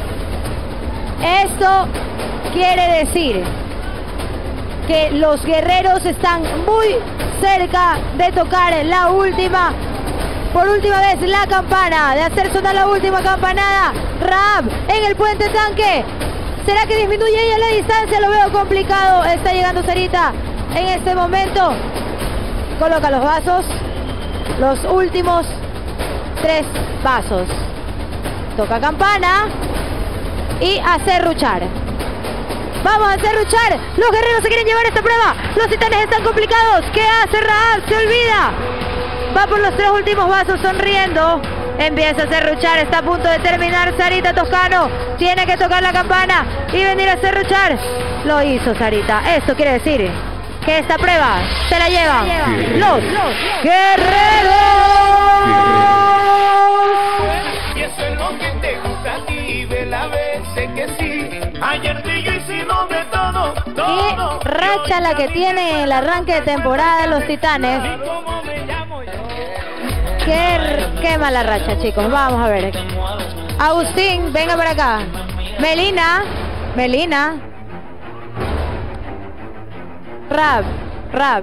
Esto quiere decir que los guerreros están muy cerca de tocar por última vez la campana, de hacer sonar la última campanada. Raab en el puente tanque. ¿Será que disminuye ella la distancia? Lo veo complicado. Está llegando Sarita en este momento. Coloca los vasos. Los últimos 3 vasos. Toca campana. Y a serruchar. Vamos a serruchar. Los guerreros se quieren llevar esta prueba. Los titanes están complicados. ¿Qué hace Raab? Se olvida. Va por los 3 últimos vasos sonriendo. Empieza a serruchar. Está a punto de terminar Sarita Toscano. Tiene que tocar la campana y venir a serruchar. Lo hizo Sarita. Esto quiere decir que esta prueba se la llevan los guerreros. Y eso es lo que te gusta a ti, de la vez sé que sí. Ayer yo hicimos de todo. Qué racha la que tiene el arranque de temporada de los titanes. Qué mala racha, chicos. Vamos a ver. Agustín, venga para acá. Melina. Rap.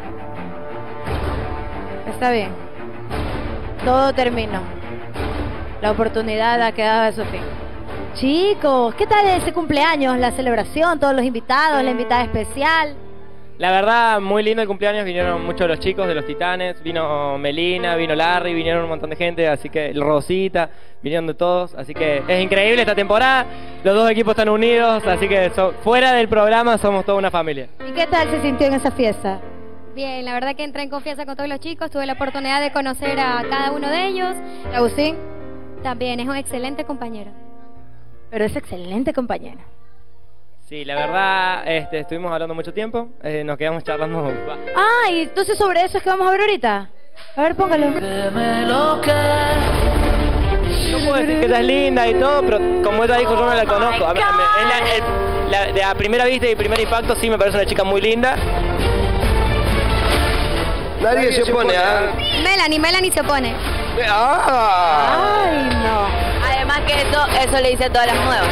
Está bien. Todo terminó. La oportunidad ha quedado a su fin. Chicos, ¿qué tal ese cumpleaños? La celebración, todos los invitados, la invitada especial. La verdad, muy lindo el cumpleaños, vinieron muchos de los chicos de los Titanes, vino Melina, vino Larry, vinieron un montón de gente, así que Rosita, vinieron de todos, así que es increíble esta temporada, los dos equipos están unidos, así que fuera del programa somos toda una familia. ¿Y qué tal se sintió en esa fiesta? Bien, la verdad que entré en confianza con todos los chicos, tuve la oportunidad de conocer a cada uno de ellos. ¿Agustín? También es un excelente compañero. Pero es excelente compañero. Sí, la verdad, estuvimos hablando mucho tiempo, nos quedamos charlando. Ah, y entonces sobre eso es que vamos a ver ahorita. A ver, póngalo. No puedo decir que ella es linda y todo, pero como ella dijo, yo no la conozco. De a primera vista y primer impacto sí me parece una chica muy linda. Nadie se opone, ¿ah? Melanie se opone. Ay, no. Además que eso le dice a todas las nuevas.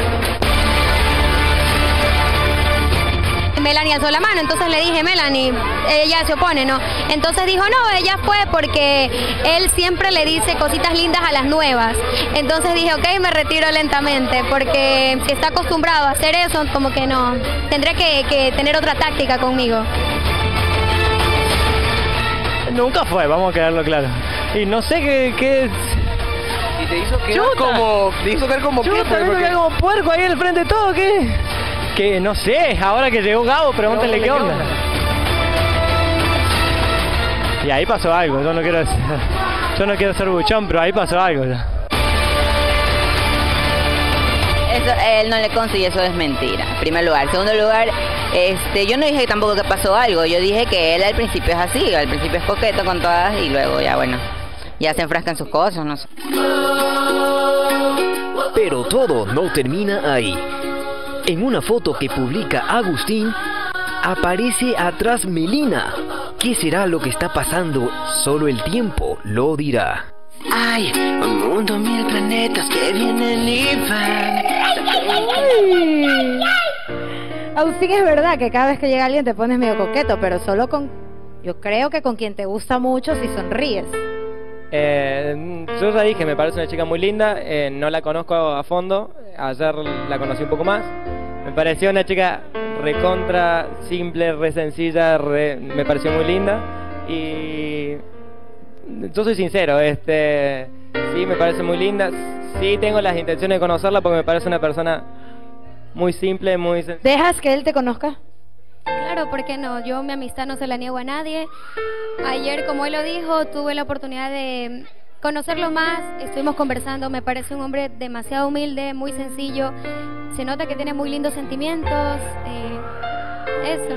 Melanie alzó la mano, entonces le dije, Melanie, ella se opone, ¿no? Entonces dijo, no, ella fue porque él siempre le dice cositas lindas a las nuevas. Entonces dije, ok, me retiro lentamente, porque si está acostumbrado a hacer eso, como que no, tendré que tener otra táctica conmigo. Nunca fue, vamos a quedarlo claro. Y no sé qué es... Y te hizo quedar como... Te hizo quedar como puerco. Te hizo quedar como puerco ahí al frente de todo, ¿qué? Que no sé, ahora que llegó Gabo, pregúntenle qué onda. Y ahí pasó algo, yo no quiero ser buchón, pero ahí pasó algo ya. Eso, él no le consta y eso es mentira, en primer lugar. En segundo lugar, yo no dije tampoco que pasó algo, yo dije que él al principio es así, al principio es coqueto con todas y luego ya bueno, ya se enfrasca en sus cosas, no sé. Pero todo no termina ahí. En una foto que publica Agustín, aparece atrás Melina. ¿Qué será lo que está pasando? Solo el tiempo lo dirá. Hay un mundo, 1000 planetas que vienen y van. Agustín, es verdad que cada vez que llega alguien te pones medio coqueto, pero solo yo creo que con quien te gusta mucho si sonríes. Yo ya dije, me parece una chica muy linda, no la conozco a fondo, ayer la conocí un poco más, me pareció una chica recontra, simple, re sencilla, me pareció muy linda y yo soy sincero, sí me parece muy linda, sí tengo las intenciones de conocerla porque me parece una persona muy simple, muy sencilla. ¿Dejas que él te conozca? Claro, ¿por qué no? Yo mi amistad no se la niego a nadie. Ayer, como él lo dijo, tuve la oportunidad de conocerlo más, estuvimos conversando, me parece un hombre demasiado humilde, muy sencillo, se nota que tiene muy lindos sentimientos, eso.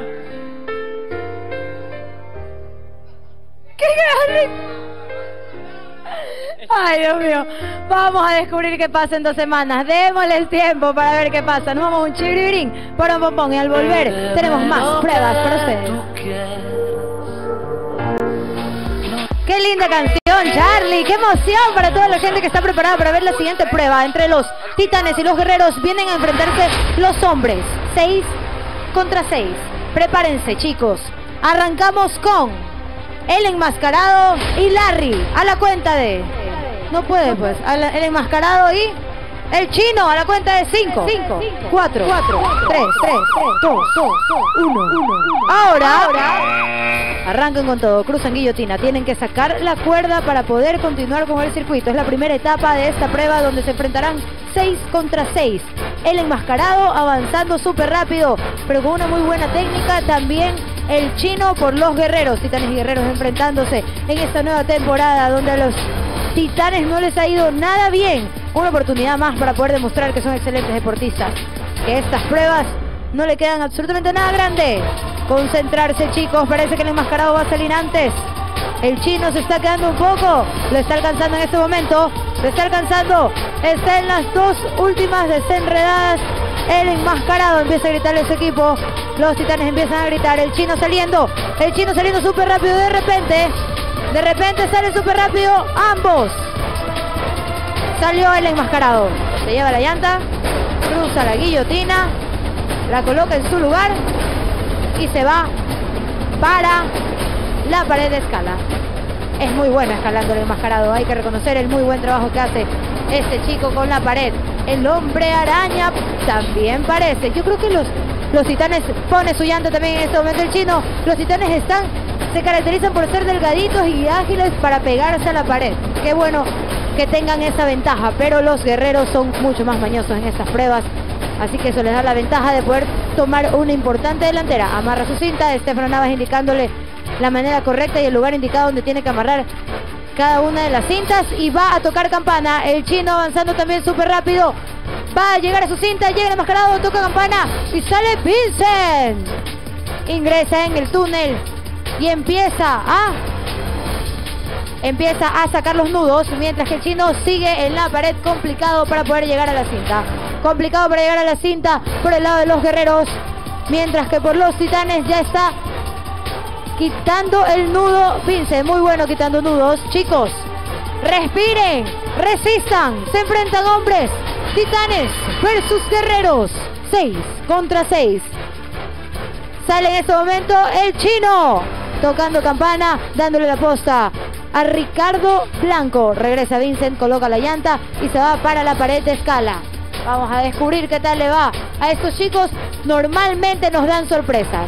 ¡Qué grande! Ay, Dios mío, vamos a descubrir qué pasa en 2 semanas. Démosle el tiempo para ver qué pasa. Nos vamos a un chiribirín para un bombón y al volver tenemos más pruebas para ustedes. Qué linda canción, Charlie, qué emoción para toda la gente que está preparada para ver la siguiente prueba. Entre los titanes y los guerreros vienen a enfrentarse los hombres, 6 contra 6. Prepárense, chicos. Arrancamos con el enmascarado y Larry, a la cuenta de... No puede pues, el enmascarado y el chino, a la cuenta de 5, 4, 3, 2, 1. Ahora, arranquen con todo, cruzan guillotina, tienen que sacar la cuerda para poder continuar con el circuito. Es la primera etapa de esta prueba donde se enfrentarán 6 contra 6. El enmascarado avanzando súper rápido, pero con una muy buena técnica. También el chino por los guerreros, titanes y guerreros enfrentándose en esta nueva temporada donde a los titanes no les ha ido nada bien. Una oportunidad más para poder demostrar que son excelentes deportistas. Que estas pruebas no le quedan absolutamente nada grande. Concentrarse, chicos, parece que el enmascarado va a salir antes. El chino se está quedando un poco, lo está alcanzando en este momento, lo está alcanzando, está en las 2 últimas desenredadas. El enmascarado empieza a gritarle a su equipo, los titanes empiezan a gritar, el chino saliendo súper rápido, de repente sale súper rápido, ambos. Salió el enmascarado, se lleva la llanta, cruza la guillotina, la coloca en su lugar y se va para la pared de escala. Es muy bueno escalando el enmascarado, hay que reconocer el muy buen trabajo que hace este chico con la pared. El hombre araña también parece. Yo creo que los titanes pone su llanto también en este momento el chino. Los titanes se caracterizan por ser delgaditos y ágiles para pegarse a la pared. Qué bueno que tengan esa ventaja, pero los guerreros son mucho más mañosos en estas pruebas. Así que eso les da la ventaja de poder tomar una importante delantera. Amarra su cinta, Estefano Navas indicándole la manera correcta y el lugar indicado donde tiene que amarrar cada una de las cintas y va a tocar campana. El chino avanzando también súper rápido, va a llegar a su cinta, llega el enmascarado, toca campana y sale Vincent. Ingresa en el túnel y empieza a sacar los nudos, mientras que el chino sigue en la pared. Complicado para poder llegar a la cinta, complicado para llegar a la cinta por el lado de los guerreros, mientras que por los titanes ya está quitando el nudo Vincent. Muy bueno quitando nudos. Chicos, respiren, resistan, se enfrentan hombres, titanes versus guerreros, 6 contra 6. Sale en este momento el chino, tocando campana, dándole la posta a Ricardo Blanco. Regresa Vincent, coloca la llanta y se va para la pared de escala. Vamos a descubrir qué tal le va a estos chicos. Normalmente nos dan sorpresas.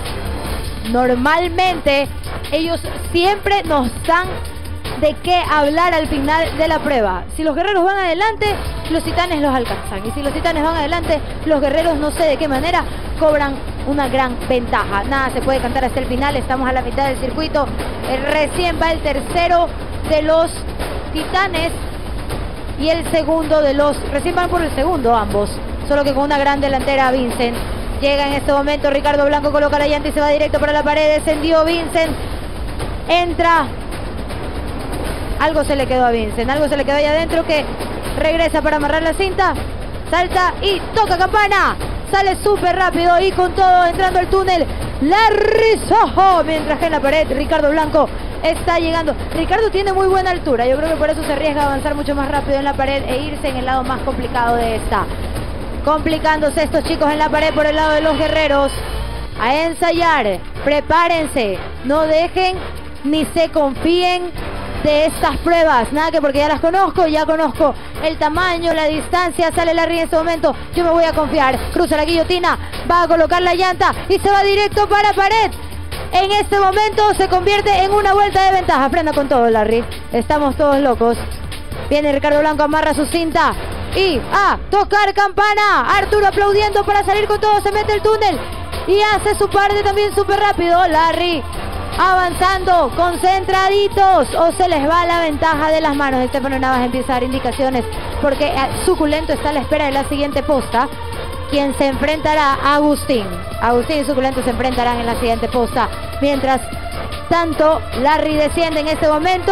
Normalmente ellos siempre nos dan de qué hablar al final de la prueba. Si los guerreros van adelante, los titanes los alcanzan. Y si los titanes van adelante, los guerreros no sé de qué manera cobran una gran ventaja. Nada se puede cantar hasta el final. Estamos a la mitad del circuito. Recién va el tercero de los titanes y el segundo de los... Recién van por el segundo ambos, solo que con una gran delantera Vincent. Llega en este momento Ricardo Blanco, coloca la llanta y se va directo para la pared. Descendió Vincent, entra. Algo se le quedó a Vincent, algo se le quedó ahí adentro, que regresa para amarrar la cinta. Salta y toca campana. Sale súper rápido y con todo entrando al túnel Larry Soho, mientras que en la pared Ricardo Blanco está llegando. Ricardo tiene muy buena altura, yo creo que por eso se arriesga a avanzar mucho más rápido en la pared e irse en el lado más complicado de esta. Complicándose estos chicos en la pared por el lado de los guerreros. A ensayar, prepárense, no dejen ni se confíen de estas pruebas, nada que porque ya las conozco, ya conozco el tamaño, la distancia. Sale Larry en este momento, yo me voy a confiar, cruza la guillotina, va a colocar la llanta y se va directo para pared. En este momento se convierte en una vuelta de ventaja. Frena con todo, Larry, estamos todos locos. Viene Ricardo Blanco, amarra su cinta y a tocar campana. Arturo aplaudiendo para salir con todo, se mete el túnel y hace su parte también súper rápido. Larry avanzando, concentraditos, o se les va la ventaja de las manos. Estefano Navas empieza a dar indicaciones porque Suculento está a la espera de la siguiente posta, quien se enfrentará a Agustín. Agustín y Suculento se enfrentarán en la siguiente posta. Mientras tanto, Larry desciende en este momento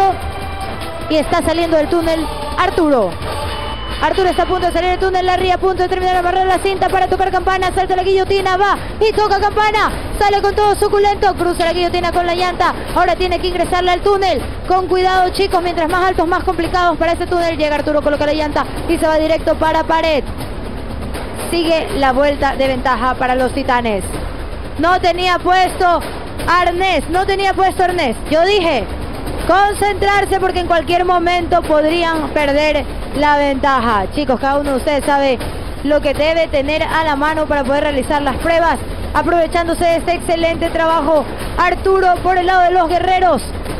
y está saliendo del túnel Arturo. Arturo está a punto de salir del túnel, Larry a punto de terminar de amarrar la cinta para tocar campana, salta la guillotina, va y toca campana, sale con todo Suculento, cruza la guillotina con la llanta, ahora tiene que ingresarle al túnel, con cuidado chicos, mientras más altos más complicados para ese túnel. Llega Arturo, coloca la llanta y se va directo para pared. Sigue la vuelta de ventaja para los titanes. No tenía puesto arnés, yo dije concentrarse porque en cualquier momento podrían perder la ventaja. Chicos, cada uno de ustedes sabe lo que debe tener a la mano para poder realizar las pruebas, aprovechándose de este excelente trabajo. Arturo por el lado de los guerreros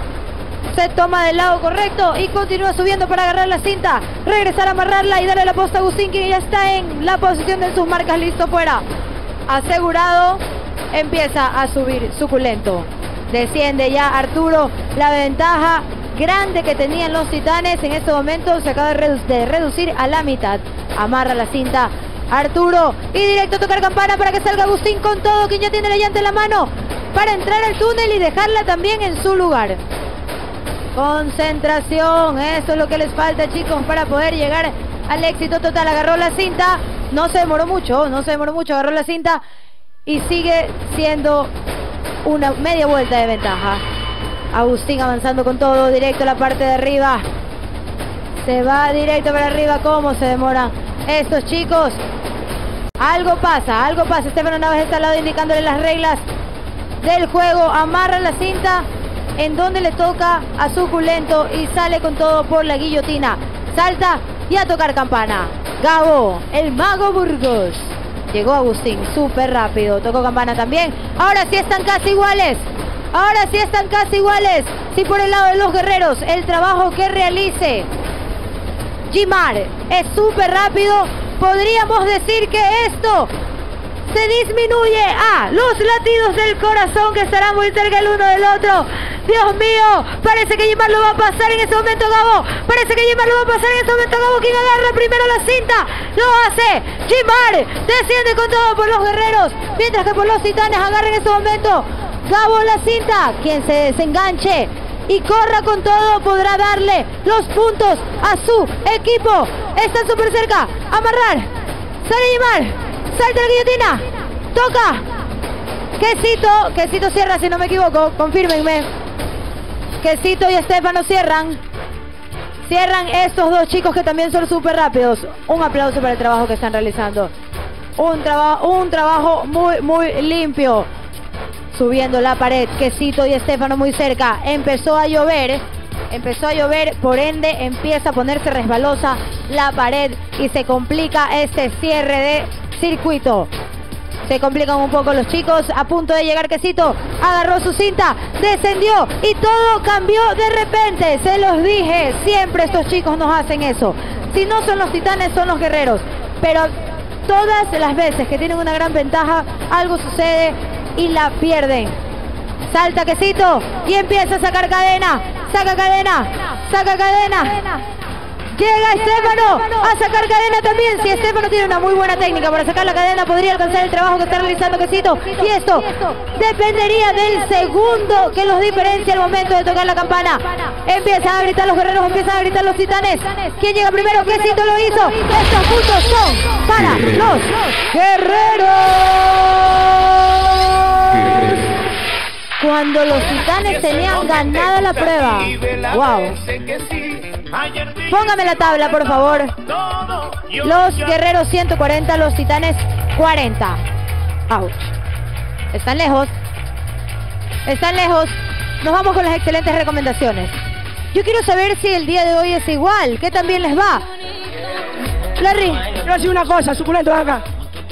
se toma del lado correcto y continúa subiendo para agarrar la cinta, regresar a amarrarla y darle la posta a Agustín, que ya está en la posición de sus marcas, listo fuera, asegurado. Empieza a subir Suculento, desciende ya Arturo. La ventaja grande que tenían los titanes en este momento se acaba de reducir a la mitad. Amarra la cinta Arturo y directo a tocar campana para que salga Agustín con todo, quien ya tiene la llanta en la mano para entrar al túnel y dejarla también en su lugar. Concentración, eso es lo que les falta chicos para poder llegar al éxito total. Agarró la cinta, no se demoró mucho, agarró la cinta y sigue siendo una media vuelta de ventaja. Agustín avanzando con todo, directo a la parte de arriba. Se va directo para arriba. ¿Cómo se demoran estos chicos? Algo pasa. Estefano Navas está al lado indicándole las reglas del juego. Amarra la cinta en donde le toca a Suculento y sale con todo por la guillotina. Salta y a tocar campana. Gabo, el mago Burgos. Llegó Agustín, súper rápido. Tocó campana también. Ahora sí están casi iguales. Ahora sí están casi iguales. Sí, por el lado de los guerreros, el trabajo que realice Jimar es súper rápido. Podríamos decir que esto se disminuye a los latidos del corazón que estarán muy cerca el uno del otro. Dios mío, parece que Jimar lo va a pasar en este momento, Gabo. Parece que Jimar lo va a pasar en este momento, Gabo, quien agarra primero la cinta. Lo hace Jimar. Desciende con todo por los guerreros, mientras que por los titanes agarra en este momento Gabo la cinta. Quien se desenganche y corra con todo podrá darle los puntos a su equipo. Están súper cerca. Amarrar. Sale Jimar. Salta la guillotina. Toca. Quesito cierra, si no me equivoco. Confírmenme. Quesito y Estefano cierran. Cierran estos dos chicos que también son súper rápidos. Un aplauso para el trabajo que están realizando. Un trabajo muy, muy limpio. Subiendo la pared, Quesito y Estefano muy cerca. Empezó a llover, por ende empieza a ponerse resbalosa la pared y se complica este cierre de circuito. Se complican un poco los chicos. A punto de llegar Quesito, agarró su cinta, descendió y todo cambió de repente. Se los dije, siempre estos chicos nos hacen eso. Si no son los titanes, son los guerreros. Pero todas las veces que tienen una gran ventaja, algo sucede y la pierden. Salta Quesito y empieza a sacar cadena. Saca cadena. Llega Estefano a sacar cadena también. Si Estefano tiene una muy buena técnica para sacar la cadena, podría alcanzar el trabajo que está realizando Quesito. Y esto dependería del segundo que los diferencia al momento de tocar la campana. Empiezan a gritar los guerreros, empiezan a gritar los titanes. ¿Quién llega primero? Quesito lo hizo. Estos puntos son para los guerreros. Cuando los titanes tenían ganada la prueba. Wow. Póngame la tabla, por favor. Los guerreros 140, los titanes 40. Ouch. Están lejos. Nos vamos con las excelentes recomendaciones. Yo quiero saber si el día de hoy es igual. ¿Qué tan bien les va? Larry. Quiero decir una cosa, Suculento, ven acá.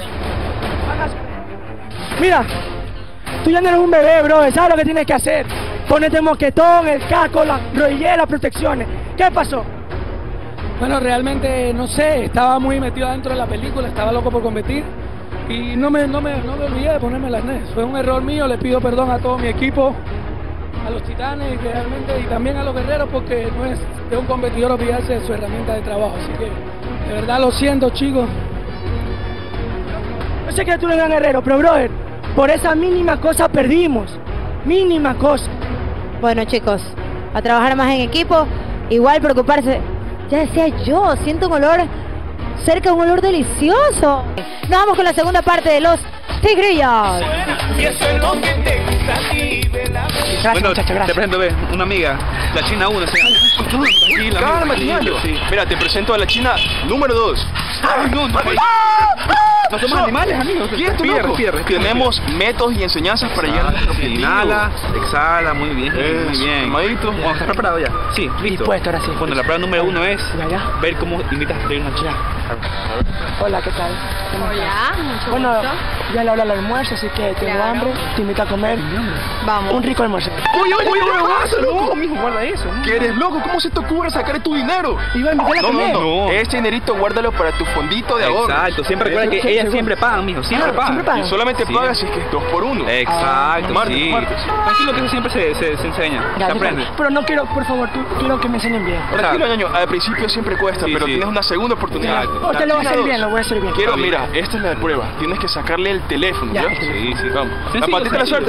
Mira. Tú ya no eres un bebé, bro. ¿Sabes lo que tienes que hacer? Ponete moquetón, el casco, las rodilleras, las protecciones. ¿Qué pasó? Bueno, realmente no sé. Estaba muy metido dentro de la película. Estaba loco por competir. Y no me olvidé de ponerme el arnés. Fue un error mío. Le pido perdón a todo mi equipo, a los titanes realmente, y también a los guerreros, porque no es de un competidor olvidarse de su herramienta de trabajo. Así que, de verdad, lo siento, chicos. Yo sé que tú eres un gran guerrero, pero, brother, por esa mínima cosa perdimos. Mínima cosa. Bueno, chicos, a trabajar más en equipo. Igual preocuparse. Ya decía yo, siento un olor cerca, un olor delicioso. Nos vamos con la segunda parte de los Tigrillos. Bueno, te presento, una amiga, la China 1, tranquila. Cálmate, sí. Mira, te presento a la China número 2. No somos animales, amigos. Respira. Tenemos métodos y enseñanzas para llegar a nuestro objetivo. Inhala, exhala, muy bien. Muy bien. Madito, ¿estás preparado ya? Sí, listo. Dispuesto, ahora sí. Bueno, la prueba número 1 es ver cómo invitas a una chica. Hola, ¿qué tal? Hola, mucho bueno, gusto. ya le habla el almuerzo, así que tengo hambre. Te invito a comer. Vamos. Un rico almuerzo. Oye, loco. Mijo, guarda eso. ¿Qué eres loco? ¿Cómo se te ocurre sacar tu dinero? Iba a invitar a comer. No. Ese dinerito guárdalo para tu fondito de ahorro. Exacto. Siempre recuerda que ellas siempre pagan, mijo. Siempre pagan. Y solamente pagas si es que es 2 por 1. Exacto. Martes. Tranquilo, que eso siempre se enseña. Se aprende. Pero no quiero, por favor, quiero que me enseñen bien. Tranquilo, ñaño. Al principio siempre cuesta, pero tienes una segunda oportunidad. Te lo voy a hacer bien, lo voy a hacer bien. Quiero, mira, esta es la prueba. Tienes que sacarle el teléfono, ¿ya? Sí, vamos. La patita de la suerte,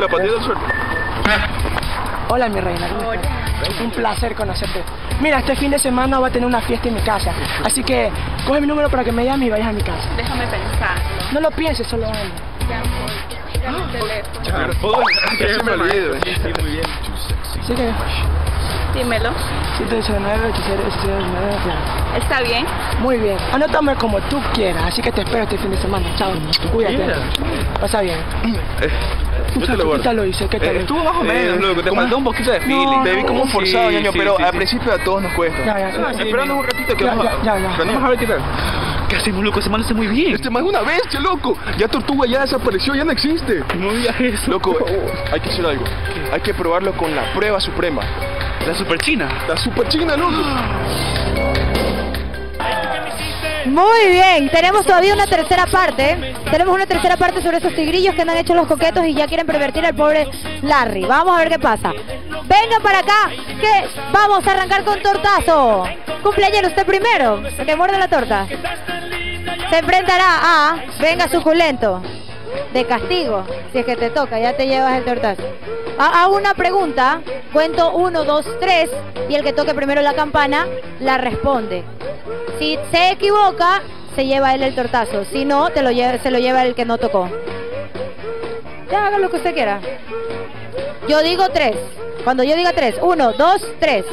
Hola, mi reina. Hola. Un placer conocerte. Mira, este fin de semana voy a tener una fiesta en mi casa. Así que coge mi número para que me llames y vayas a mi casa. Déjame pensar. No lo pienses, solo anda. Ya voy. Dame el teléfono. Ya me olvido. Sí, muy bien. Sí que... Dímelo. 789. ¿Está bien? Muy bien. Anótame como tú quieras, así que te espero este fin de semana. Chao. Cuídate. Pasa bien. Yo te lo guardo. ¿Qué tal lo hice? ¿Qué tal? Estuvo más o menos, loco. Te faltó un poquito de feeling. Te vi como forzado, ñaño, pero al principio a todos nos cuesta. Ya. Esperando un ratito que vamos a ver qué tal. ¿Qué hacemos, loco? Ese man lo hace muy bien. Este man es una bestia, loco. Ya Tortuga ya desapareció, ya no existe. No digas eso. Loco, hay que hacer algo. Hay que probarlo con la prueba suprema. La super china. La super china, loco. Muy bien, tenemos todavía una tercera parte. Tenemos una tercera parte sobre esos tigrillos que han hecho los coquetos y ya quieren pervertir al pobre Larry. Vamos a ver qué pasa. Vengan para acá, que vamos a arrancar con tortazo. Cumpleañero, usted primero, el que muerde la torta. Se enfrentará a, venga suculento, de castigo, si es que te toca, ya te llevas el tortazo. A una pregunta, cuento 1, 2, 3 y el que toque primero la campana la responde. Si se equivoca, se lleva él el tortazo. Si no, se lo lleva el que no tocó. Ya haga lo que usted quiera. Yo digo 3. Cuando yo diga 3, 1, 2, 3.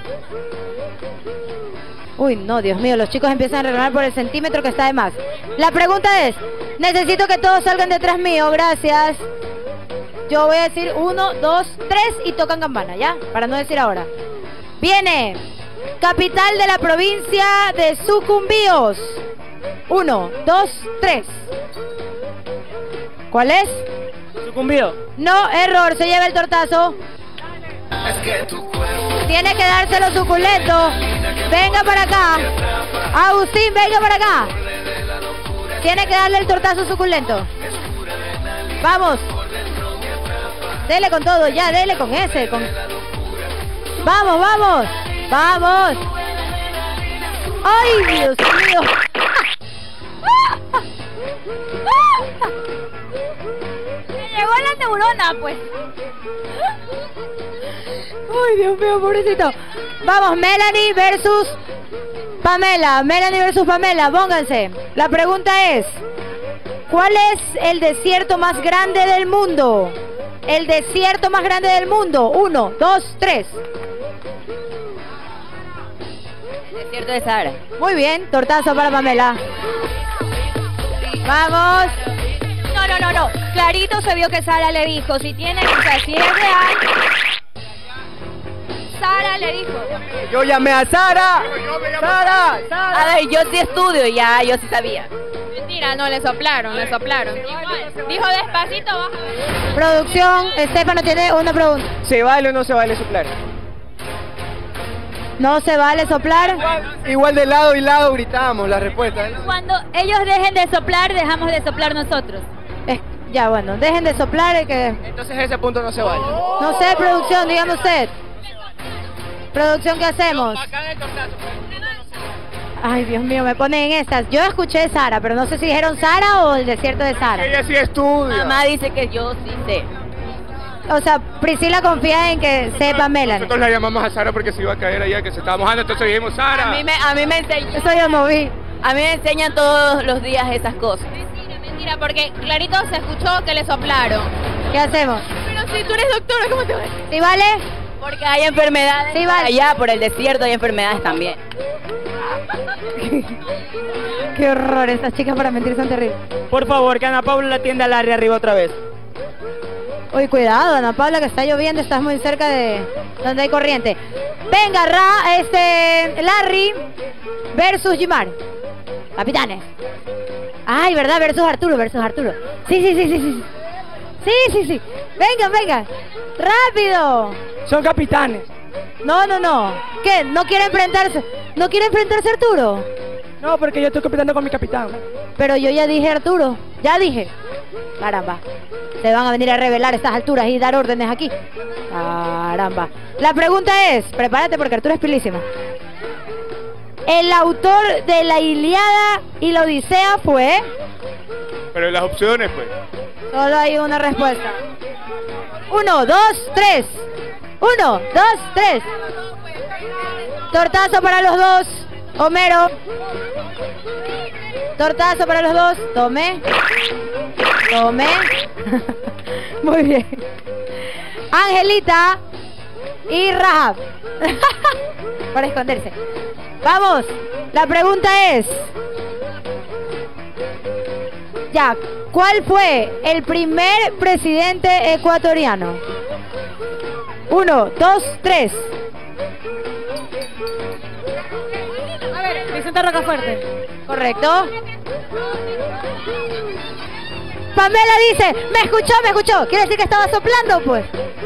Uy, no, Dios mío, los chicos empiezan a reclamar por el centímetro que está de más. La pregunta es, necesito que todos salgan detrás mío, gracias. Yo voy a decir 1, 2, 3 y tocan campana, ¿ya? Para no decir ahora. Viene, capital de la provincia de Sucumbíos. 1, 2, 3. ¿Cuál es? Sucumbío. No, error, se lleva el tortazo. Tiene que dárselo suculento. Venga para acá. Agustín, venga para acá. Tiene que darle el tortazo suculento. Vamos. Dele con todo, ya, dele con ese. Vamos, vamos. Vamos. Ay, Dios mío. Me llegó la neurona, pues. Ay, Dios mío, pobrecito. Vamos, Melanie versus Pamela. Melanie versus Pamela, pónganse. La pregunta es, ¿cuál es el desierto más grande del mundo? El desierto más grande del mundo. 1, 2, 3. El desierto de Sahara. Muy bien, tortazo para Pamela. Vamos. No. Clarito se vio que Sara le dijo, si tiene, o sea, si es real. Sara le dijo. Yo llamé a Sara. Sara. A ver, yo sí estudio, ya, yo sí sabía. Mentira, no, le soplaron. Dijo despacito, baja. Producción, Estefano tiene una pregunta. ¿Se vale o no se vale soplar? No se vale soplar. Igual de lado y lado gritamos la respuesta. Cuando ellos dejen de soplar, dejamos de soplar nosotros. Ya, bueno, dejen de soplar. Entonces ese punto no se vale. No sé, producción, dígame usted. Producción, ¿qué hacemos? Ay, Dios mío, me ponen en estas. Yo escuché Sara, pero no sé si dijeron Sara o el desierto de Sara. Ella sí estudia. Mamá dice que yo sí sé. O sea, Priscila confía en que sepa Melanie. Nosotros la llamamos a Sara porque se iba a caer allá, que se estaba mojando, entonces dijimos Sara. A mí me enseñan. Eso yo no vi. A mí me enseñan todos los días esas cosas. Mentira, porque clarito se escuchó que le soplaron. ¿Qué hacemos? Pero si tú eres doctora, ¿cómo te va a decir? ¿Sí vale? Porque hay enfermedades. Sí vale. Allá por el desierto hay enfermedades también. Qué horror, estas chicas para mentir son terribles. Por favor, que Ana Paula la atienda a Larry arriba otra vez. Uy, cuidado, Ana Paula, que está lloviendo, estás muy cerca de donde hay corriente. Venga, Larry versus Jimar. Capitanes. Ay, ¿verdad? Versus Arturo. Sí. Sí. Venga. Rápido. Son capitanes. No. ¿Qué? ¿No quiere enfrentarse? ¿No quiere enfrentarse Arturo? No, porque yo estoy compitiendo con mi capitán. Pero yo ya dije Arturo. Ya dije. Caramba. Se van a venir a revelar a estas alturas y dar órdenes aquí. Caramba. La pregunta es, prepárate porque Arturo es pilísima. El autor de la Ilíada y la Odisea fue... Pero las opciones, pues. Solo hay una respuesta. 1, 2, 3. 1, 2, 3. Tortazo para los dos. Homero. Tortazo para los dos. Tomé. Muy bien. Angelita y Rahab. Para esconderse. Vamos. La pregunta es: Ya, ¿cuál fue el primer presidente ecuatoriano? 1, 2, 3. A ver, Vicente Rocafuerte. Correcto. Pamela dice, me escuchó. Quiere decir que estaba soplando, pues.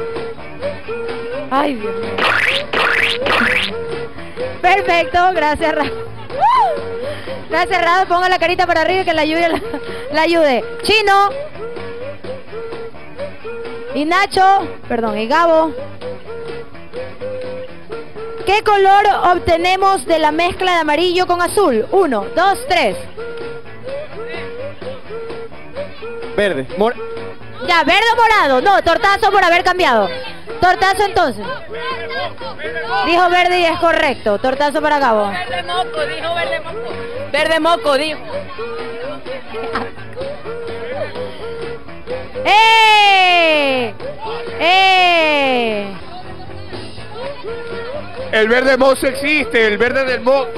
Ay, Dios mío. Perfecto, gracias, Ra. Gracias, Rado. Ponga la carita para arriba y que la ayude. Chino. Y Nacho. Perdón, y Gabo. ¿Qué color obtenemos de la mezcla de amarillo con azul? 1, 2, 3. Verde. Ya, verde o morado. No, tortazo por haber cambiado. Tortazo entonces. Dijo verde y es correcto. Tortazo para Gabo. Verde moco, dijo verde moco. Verde moco, dijo. ¡Eh! ¡Eh! El verde mozo existe, el verde del mozo.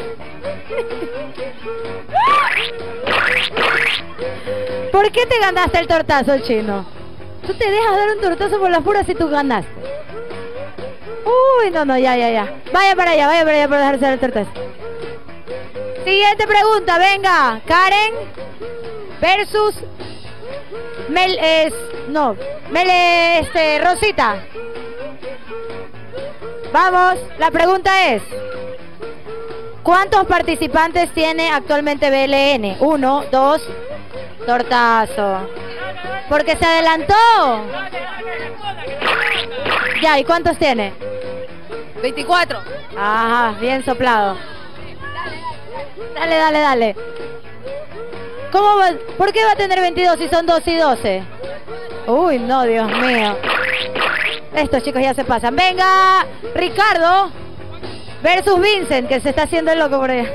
¿Por qué te ganaste el tortazo, Chino? Tú te dejas dar un tortazo por las puras si tú ganaste. Uy, no, ya. Vaya para allá para dejarse dar el tortazo. Siguiente pregunta, venga. Karen versus Rosita. Vamos, la pregunta es: ¿cuántos participantes tiene actualmente BLN? 1, 2, tortazo. Porque se adelantó. Ya, ¿y cuántos tiene? 24. Ajá, bien soplado. Dale. ¿Cómo va? ¿Por qué va a tener 22 si son 2 y 12? Uy, no, Dios mío. Estos chicos ya se pasan. Venga, Ricardo versus Vincent, que se está haciendo el loco por allá.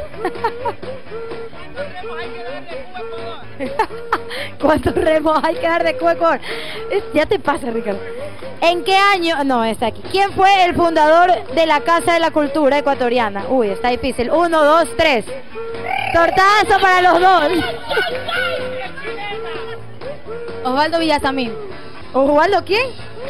¿Cuántos remos hay que dar de cueco? Ya te pasa, Ricardo. ¿En qué año? No, está aquí. ¿Quién fue el fundador de la Casa de la Cultura Ecuatoriana? Uy, está difícil. 1, 2, 3. Tortazo para los dos. Osvaldo Villasamín. ¿Osvaldo quién?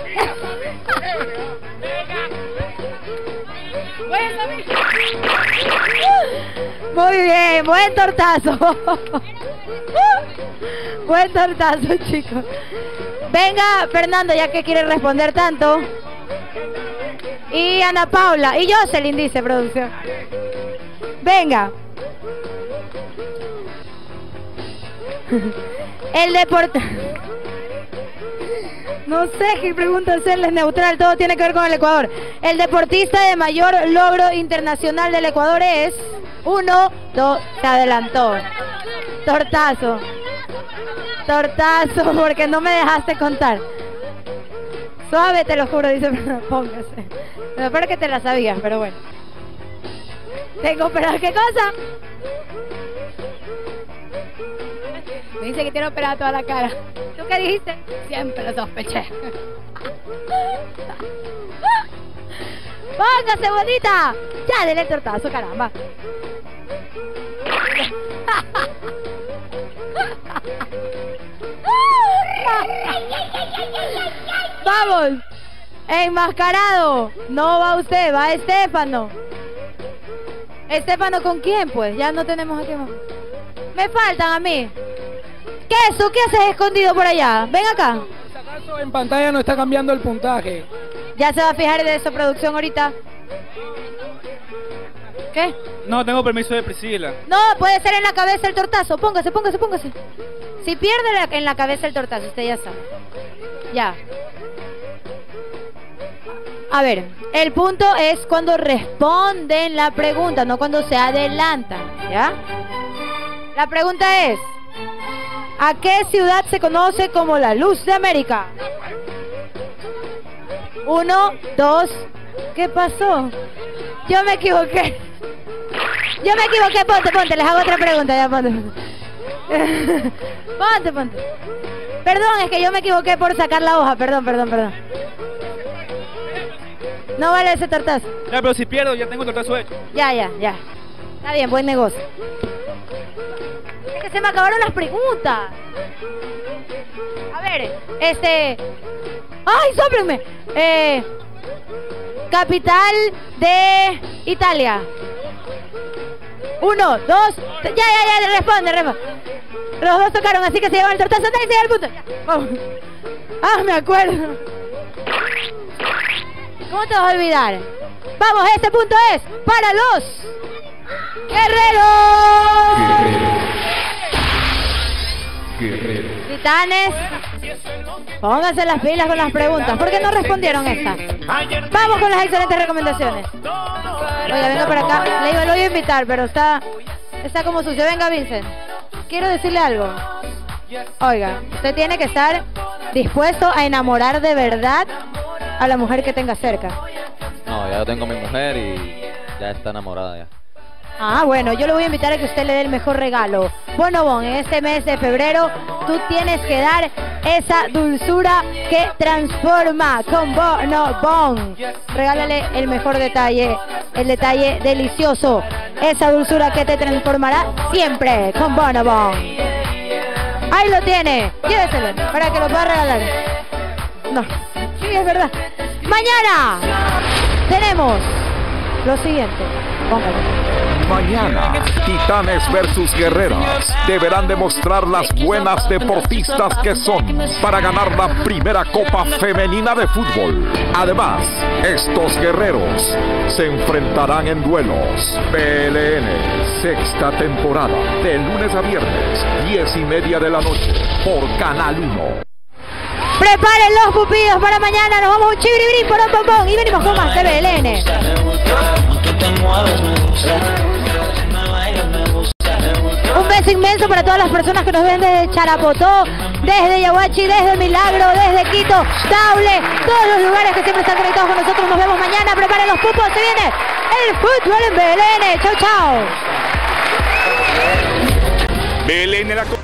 Muy bien, buen tortazo. Buen tortazo, chicos. Venga, Fernando, ya que quiere responder tanto. Y Ana Paula. Y Jocelyn, dice producción. Venga. El deporte. No sé qué pregunta hacerles, neutral, todo tiene que ver con el Ecuador. El deportista de mayor logro internacional del Ecuador es 1, 2, se adelantó. Tortazo. Tortazo, porque no me dejaste contar. Suave, te lo juro, dice, póngase. Lo peor es que te la sabías, pero bueno. Tengo, pero ¿qué cosa? Me dice que tiene operada toda la cara. ¿Tú qué dijiste? Siempre lo sospeché. ¡Póngase, bonita! Ya, dele el tortazo, caramba. Vamos. Enmascarado. No va usted, va Estefano. ¿Estefano con quién, pues? Ya no tenemos aquí más. Me faltan a mí. ¿Qué es eso? ¿Qué haces escondido por allá? Ven acá. Si acaso en pantalla no está cambiando el puntaje. Ya se va a fijar de eso, producción, ahorita. ¿Qué? No, tengo permiso de Priscila. No, puede ser en la cabeza el tortazo. Póngase. Si pierde en la cabeza el tortazo, usted ya sabe. Ya. A ver, el punto es cuando responden la pregunta, no cuando se adelantan, ¿ya? La pregunta es: ¿a qué ciudad se conoce como la Luz de América? 1, 2. ¿Qué pasó? Yo me equivoqué. Ponte, les hago otra pregunta, ya, ponte. Ponte. Perdón, es que yo me equivoqué por sacar la hoja, perdón. No vale ese tortazo. Ya, pero si pierdo, ya tengo el tortazo hecho. Ya. Está bien, buen negocio. Es que se me acabaron las preguntas. A ver, ¡ay, sóplenme! Capital de Italia. 1, 2, ya, responde. Los dos tocaron, así que se llevan el tortazo. ¡Nadie se lleva el punto! Vamos. Ah, me acuerdo. ¿Cómo te vas a olvidar? Vamos, este punto es para los guerreros. Titanes, pónganse las pilas con las preguntas. ¿Por qué no respondieron esta? Vamos con las excelentes recomendaciones. Oiga, venga para acá. Lo voy a invitar, pero está como sucio. Venga, Vincent. Quiero decirle algo. Oiga, usted tiene que estar dispuesto a enamorar de verdad a la mujer que tenga cerca. No, ya tengo mi mujer y ya está enamorada ya. Ah, bueno, yo le voy a invitar a que usted le dé el mejor regalo. Bonobón, en este mes de febrero tú tienes que dar esa dulzura que transforma con Bonobón. Regálale el mejor detalle, el detalle delicioso, esa dulzura que te transformará siempre con Bonobón. Ahí lo tiene, lléveselo para que lo pueda regalar. No, sí, es verdad. Mañana tenemos lo siguiente. Póngalo. Mañana, Titanes versus Guerreras deberán demostrar las buenas deportistas que son para ganar la primera Copa Femenina de Fútbol. Además, estos guerreros se enfrentarán en duelos. PLN, sexta temporada, de lunes a viernes, 10:30 de la noche, por Canal 1. Preparen los pupidos para mañana. Nos vamos a un chibiribiri por un bombón y venimos con más de BLN. Un beso inmenso para todas las personas que nos ven desde Charapotó, desde Yaguachi, desde Milagro, desde Quito, Daule, todos los lugares que siempre están conectados con nosotros. Nos vemos mañana. Preparen los pupos. Se viene el fútbol en BLN. Chau, chau. BLN la